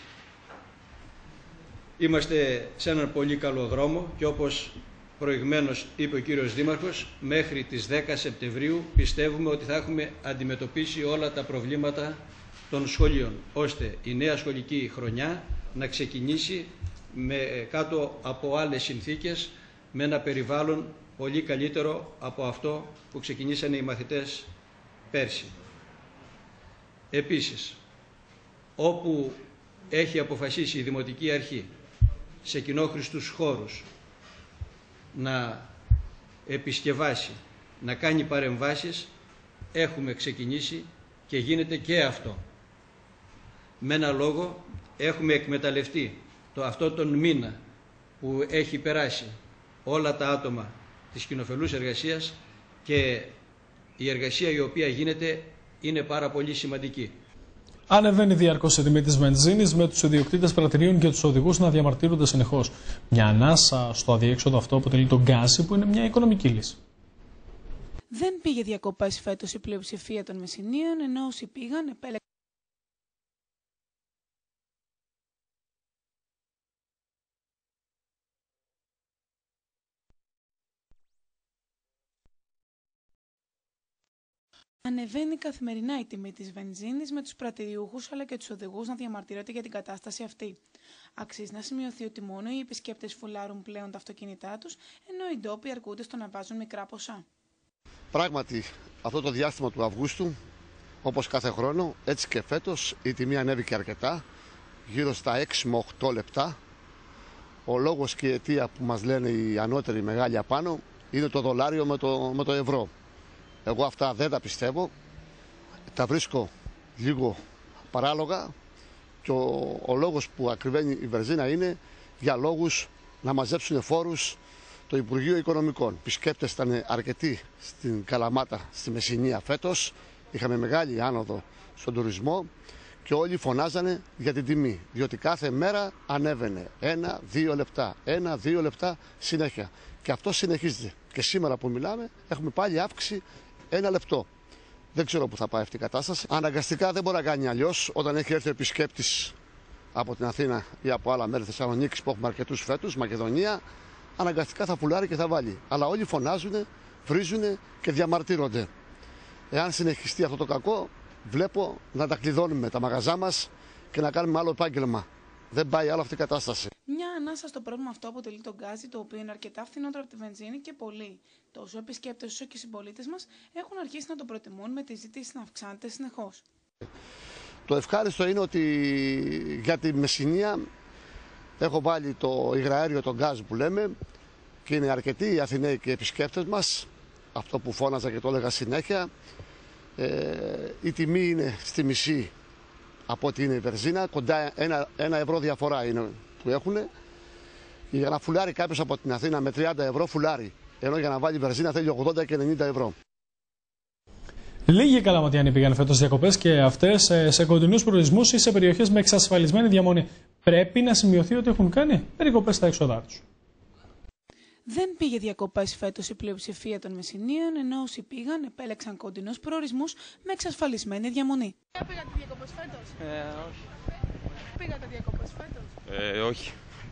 Είμαστε σε έναν πολύ καλό δρόμο και όπως προηγουμένως είπε ο κύριος Δήμαρχος, μέχρι τις 10 Σεπτεμβρίου πιστεύουμε ότι θα έχουμε αντιμετωπίσει όλα τα προβλήματα των σχολείων, ώστε η νέα σχολική χρονιά να ξεκινήσει κάτω από άλλες συνθήκες, με ένα περιβάλλον πολύ καλύτερο από αυτό που ξεκινήσανε οι μαθητές πέρσι. Επίσης, όπου έχει αποφασίσει η Δημοτική Αρχή σε κοινόχρηστους χώρους να επισκευάσει, να κάνει παρεμβάσεις, έχουμε ξεκινήσει και γίνεται και αυτό. Με ένα λόγο έχουμε εκμεταλλευτεί αυτό τον μήνα που έχει περάσει όλα τα άτομα της κοινοφελούς εργασίας και η εργασία η οποία γίνεται είναι πάρα πολύ σημαντική. Ανεβαίνει διαρκώς η τιμή της βενζίνης, με τους ιδιοκτήτες πρατηρίων και τους οδηγούς να διαμαρτύρονται συνεχώς. Μια ανάσα στο αδιέξοδο αυτό αποτελεί το γκάζι, που είναι μια οικονομική λύση. Δεν πήγε διακοπές φέτος η πλειοψηφία των Μεσσηνίων, ενώ όσοι πήγαν επέλεξαν. Ανεβαίνει καθημερινά η τιμή της βενζίνης, με τους πρατηριούχους αλλά και τους οδηγούς να διαμαρτύρονται για την κατάσταση αυτή. Αξίζει να σημειωθεί ότι μόνο οι επισκέπτες φουλάρουν πλέον τα αυτοκίνητά τους, ενώ οι ντόπιοι αρκούνται στο να βάζουν μικρά ποσά. Πράγματι, αυτό το διάστημα του Αυγούστου, όπως κάθε χρόνο, έτσι και φέτος, η τιμή ανέβηκε αρκετά, γύρω στα 6 με 8 λεπτά. Ο λόγος και η αιτία που μας λένε οι ανώτεροι μεγάλοι απάνω είναι το δολάριο με το ευρώ. Εγώ αυτά δεν τα πιστεύω, τα βρίσκω λίγο παράλογα και ο λόγος που ακριβένει η βενζίνα είναι για λόγους να μαζέψουν φόρους το Υπουργείο Οικονομικών. Επισκέπτες ήταν αρκετοί στην Καλαμάτα, στη Μεσσηνία φέτος, είχαμε μεγάλη άνοδο στον τουρισμό και όλοι φωνάζανε για την τιμή, διότι κάθε μέρα ανέβαινε 1-2 λεπτά, 1-2 λεπτά συνέχεια. Και αυτό συνεχίζεται. Και σήμερα που μιλάμε έχουμε πάλι αύξηση 1 λεπτό. Δεν ξέρω πού θα πάει αυτή η κατάσταση. Αναγκαστικά δεν μπορεί να κάνει αλλιώς όταν έχει έρθει ο επισκέπτης από την Αθήνα ή από άλλα μέρη Θεσσαλονίκης που έχουμε αρκετούς φέτος, Μακεδονία, αναγκαστικά θα πουλάρει και θα βάλει. Αλλά όλοι φωνάζουν, βρίζουν και διαμαρτύρονται. Εάν συνεχιστεί αυτό το κακό, βλέπω να τα κλειδώνουμε τα μαγαζά μας και να κάνουμε άλλο επάγγελμα. Δεν πάει άλλο αυτή η κατάσταση. Μια ανάσα στο πρόβλημα αυτό αποτελεί το γκάζι, το οποίο είναι αρκετά φθηνότερο από τη βενζίνη και πολλοί, τόσο επισκέπτες όσο και οι συμπολίτες μας, έχουν αρχίσει να το προτιμούν, με τη ζήτηση να αυξάνεται συνεχώς. Το ευχάριστο είναι ότι για τη Μεσσηνία έχω βάλει το υγραέριο, το γκάζ που λέμε, και είναι αρκετοί οι Αθηναίοι και οι επισκέπτες μας, αυτό που φώναζα και το έλεγα συνέχεια. Η τιμή είναι στη μισή από ό,τι είναι η βενζίνα, κοντά 1 ευρώ διαφορά είναι που έχουν. Για να φουλάρει κάποιος από την Αθήνα με 30 ευρώ φουλάρει, ενώ για να βάλει βενζίνα θέλει 80 και 90 ευρώ. Λίγοι Καλαματιάνοι πήγαν φέτος διακοπές, και αυτές σε κοντινούς προορισμούς ή σε περιοχές με εξασφαλισμένη διαμονή. Πρέπει να σημειωθεί ότι έχουν κάνει περικοπές στα έξοδά τους. Δεν πήγε διακοπές φέτος η πλειοψηφία των Μεσσηνίων, ενώ όσοι πήγαν επέλεξαν κοντινούς προορισμούς με εξασφαλισμένη διαμονή. Πήγατε διακοπές φέτος? Όχι. Πήγατε διακοπές φέτος? Όχι.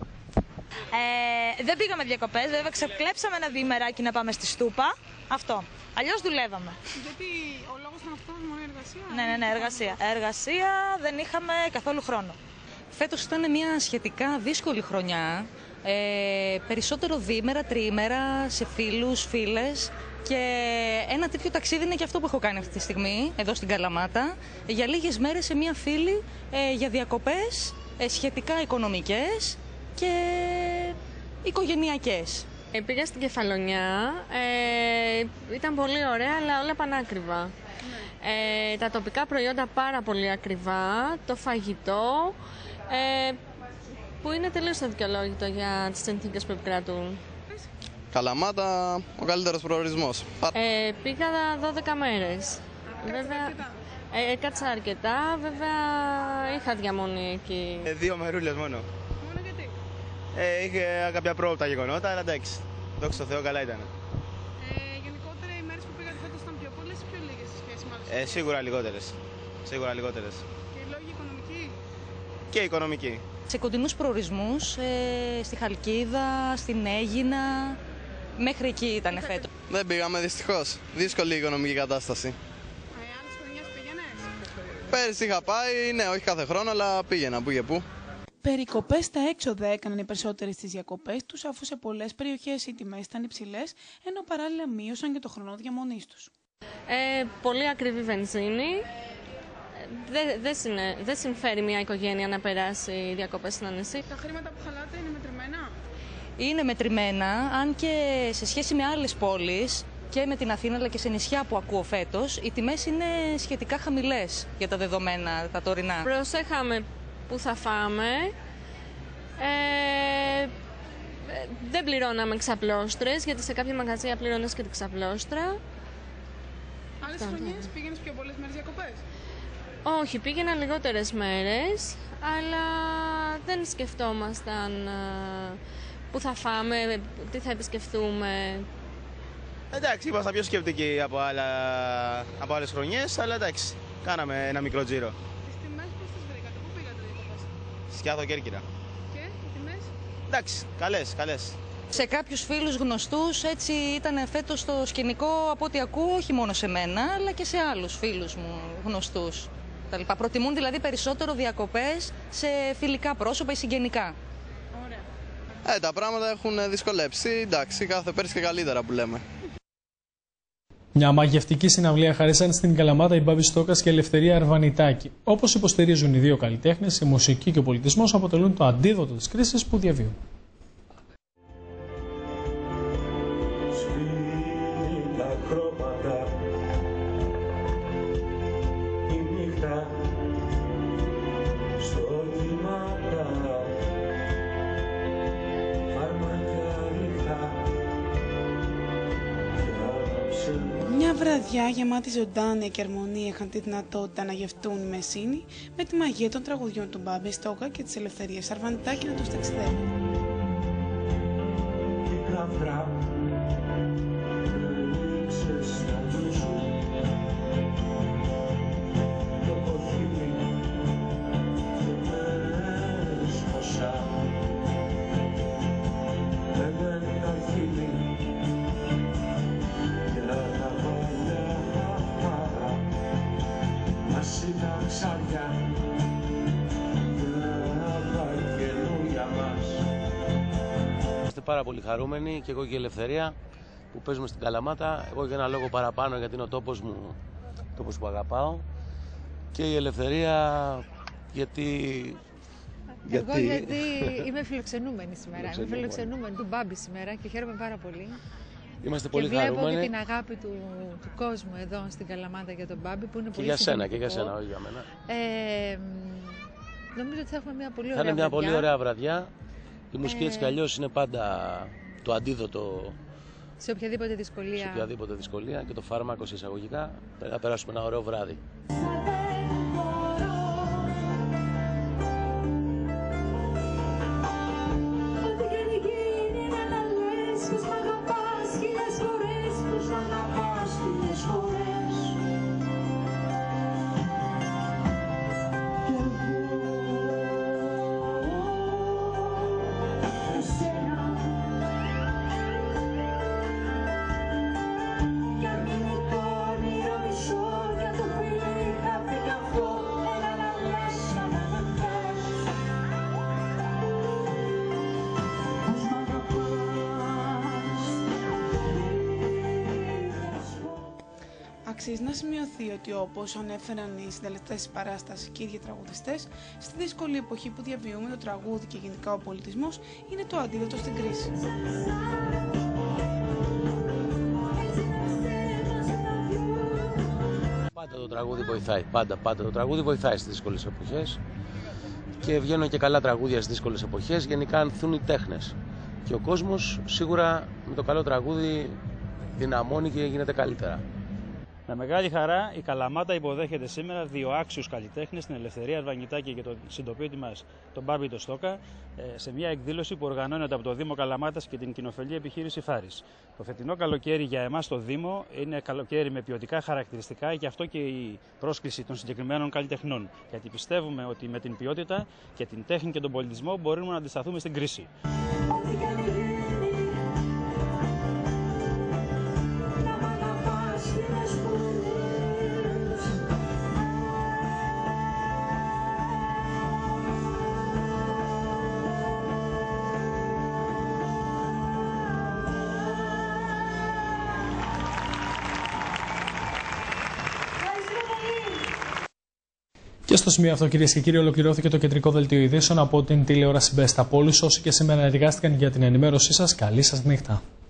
Δεν πήγαμε διακοπές, βέβαια ξεκλέψαμε ένα διημεράκι να πάμε στη Στούπα. Αυτό. Αλλιώς δουλεύαμε. Γιατί ο λόγος ήταν αυτός, μόνο η εργασία? Ναι, εργασία. Εργασία δεν είχαμε καθόλου χρόνο. Φέτος ήταν μια σχετικά δύσκολη χρονιά. Περισσότερο διήμερα, τριήμερα, σε φίλους, φίλες. Και ένα τέτοιο ταξίδι είναι και αυτό που έχω κάνει αυτή τη στιγμή, εδώ στην Καλαμάτα. Για λίγες μέρες σε μια φίλη για διακοπές σχετικά οικονομικές και οικογενειακές. Πήγα στην Κεφαλονιά, ήταν πολύ ωραία, αλλά όλα πανάκριβα. Τα τοπικά προϊόντα πάρα πολύ ακριβά, το φαγητό, που είναι τελείως αδικαιολόγητο για τις συνθήκες που επικρατούν. Καλαμάτα, ο καλύτερος προορισμός. Πήγα 12 μέρες. Βέβαια, κάτσα αρκετά, βέβαια είχα διαμονή εκεί. 2 μερούλες μόνο. Μόνο γιατί? Είχε κάποια πρόοπτα γεγονότα, αλλά εντάξει. Δόξα τω Θεώ, καλά ήταν. Γενικότερα οι μέρες που πήγατε φέτος ήταν πιο πολλές ή πιο λίγες σε σχέση με άλλες? Σίγουρα λιγότερες. Σίγουρα λιγότερες. Και οι λόγοι οικονομικοί? Και οικονομικοί. Σε κοντινούς προορισμούς, στη Χαλκίδα, στην Αίγινα, μέχρι εκεί ήταν φέτος. Δεν πήγαμε δυστυχώς. Δύσκολη η οικονομική κατάσταση. Άλλες χρονιές πήγαινες? Πέρυσι είχα πάει, ναι, όχι κάθε χρόνο, αλλά πήγαινα που και που. Περικοπές στα έξοδα έκαναν οι περισσότεροι στις διακοπές τους, αφού σε πολλές περιοχές οι τιμές ήταν υψηλές, ενώ παράλληλα μείωσαν και το χρόνο διαμονής τους. Πολύ ακριβή βενζίνη. Δεν συμφέρει μια οικογένεια να περάσει διακοπές στην νησί. Τα χρήματα που χαλάτε είναι μετρημένα? Είναι μετρημένα, αν και σε σχέση με άλλες πόλεις και με την Αθήνα αλλά και σε νησιά που ακούω φέτος, οι τιμές είναι σχετικά χαμηλές για τα δεδομένα, τα τωρινά. Προσέχαμε που θα φάμε. Δεν πληρώναμε ξαπλώστρες, γιατί σε κάποια μαγαζιά πληρώνες και την ξαπλώστρα. Άλλες χρονιές πήγαινες πιο πολλές μέρες διακοπές? Όχι, πήγαινα λιγότερες μέρες, αλλά δεν σκεφτόμασταν που θα φάμε, τι θα επισκεφτούμε. Εντάξει, ήμασταν πιο σκεπτικοί από άλλες χρονιές, αλλά εντάξει, κάναμε ένα μικρό τζίρο. Τις τιμές πώς τις βρήκατε, πού πήγατε διακοπές? Σκιάθο Κέρκυρα. Και οι τιμές? Εντάξει, καλές. Σε κάποιους φίλους γνωστούς έτσι ήταν φέτος το σκηνικό, από ό,τι ακούω, όχι μόνο σε μένα, αλλά και σε άλλους φίλους μου γνωστούς. Προτιμούν δηλαδή περισσότερο διακοπές σε φιλικά πρόσωπα ή συγγενικά. Ωραία. Τα πράγματα έχουν δυσκολέψει, εντάξει, κάθε πέρυσι και καλύτερα που λέμε. Μια μαγευτική συναυλία χαρίσαν στην Καλαμάτα η Μπάμπη Στόκας και η Ελευθερία Αρβανιτάκη. Όπως υποστηρίζουν οι δύο καλλιτέχνες, η μουσική και ο πολιτισμός αποτελούν το αντίδοτο της κρίσης που διαβιούν. Μια βραδιά γεμάτη ζωντάνια και αρμονία είχαν τη δυνατότητα να γευτούν οι Μεσίνοι με τη μαγεία των τραγουδιών του Μπάμπη Στόκα και της Ελευθερίας Αρβανιτάκη να τους ταξιδεύουν. Είμαστε πάρα πολύ χαρούμενοι και εγώ και η Ελευθερία που παίζουμε στην Καλαμάτα. Εγώ για ένα λόγο παραπάνω, γιατί είναι ο τόπος μου, τόπος που αγαπάω, και η Ελευθερία γιατί είμαι φιλοξενούμενη σήμερα. Είμαι φιλοξενούμενη του Μπάμπη σήμερα και χαίρομαι πάρα πολύ. Είμαστε πολύ χαρούμενοι. Βλέπω και την αγάπη του κόσμου εδώ στην Καλαμάτα για τον Μπάμπη που είναι πολύ για σένα και για σένα, όχι για μένα. Νομίζω ότι θα έχουμε μια πολύ ωραία βραδιά. Θα είναι μια πολύ ωραία βραδιά. Η μουσική έτσι κι αλλιώς είναι πάντα το αντίδοτο σε οποιαδήποτε δυσκολία. Και το φάρμακο σε εισαγωγικά. Θα περάσουμε ένα ωραίο βράδυ. Αξίζει να σημειωθεί ότι όπως ανέφεραν οι συντελεστές της παράστασης και οι ίδιοι τραγουδιστές, στη δύσκολη εποχή που διαβιούμε το τραγούδι και γενικά ο πολιτισμός είναι το αντίδοτο στην κρίση. Πάντα το τραγούδι βοηθάει, πάντα το τραγούδι βοηθάει στις δύσκολες εποχές και βγαίνουν και καλά τραγούδια στις δύσκολες εποχές. Γενικά ανθούν οι τέχνες. Και ο κόσμος σίγουρα με το καλό τραγούδι δυναμώνει και γίνεται καλύτερα. Με μεγάλη χαρά η Καλαμάτα υποδέχεται σήμερα δύο άξιους καλλιτέχνες, την Ελευθερία Αρβανιτάκη και τον συντοπίτη μας, τον Μπάμπη το Στόκα, σε μια εκδήλωση που οργανώνεται από το Δήμο Καλαμάτας και την κοινοφελή επιχείρηση Φάρης. Το φετινό καλοκαίρι για εμάς το Δήμο είναι καλοκαίρι με ποιοτικά χαρακτηριστικά, γι' αυτό και η πρόσκληση των συγκεκριμένων καλλιτεχνών. Γιατί πιστεύουμε ότι με την ποιότητα και την τέχνη και τον πολιτισμό μπορούμε να αντισταθούμε στην κρίση. Και στο σημείο αυτό, κυρίες και κύριοι, ολοκληρώθηκε το κεντρικό δελτίο ειδήσεων από την τηλεόραση Best. Από όλους όσοι και σήμερα εργάστηκαν για την ενημέρωσή σας, καλή σας νύχτα.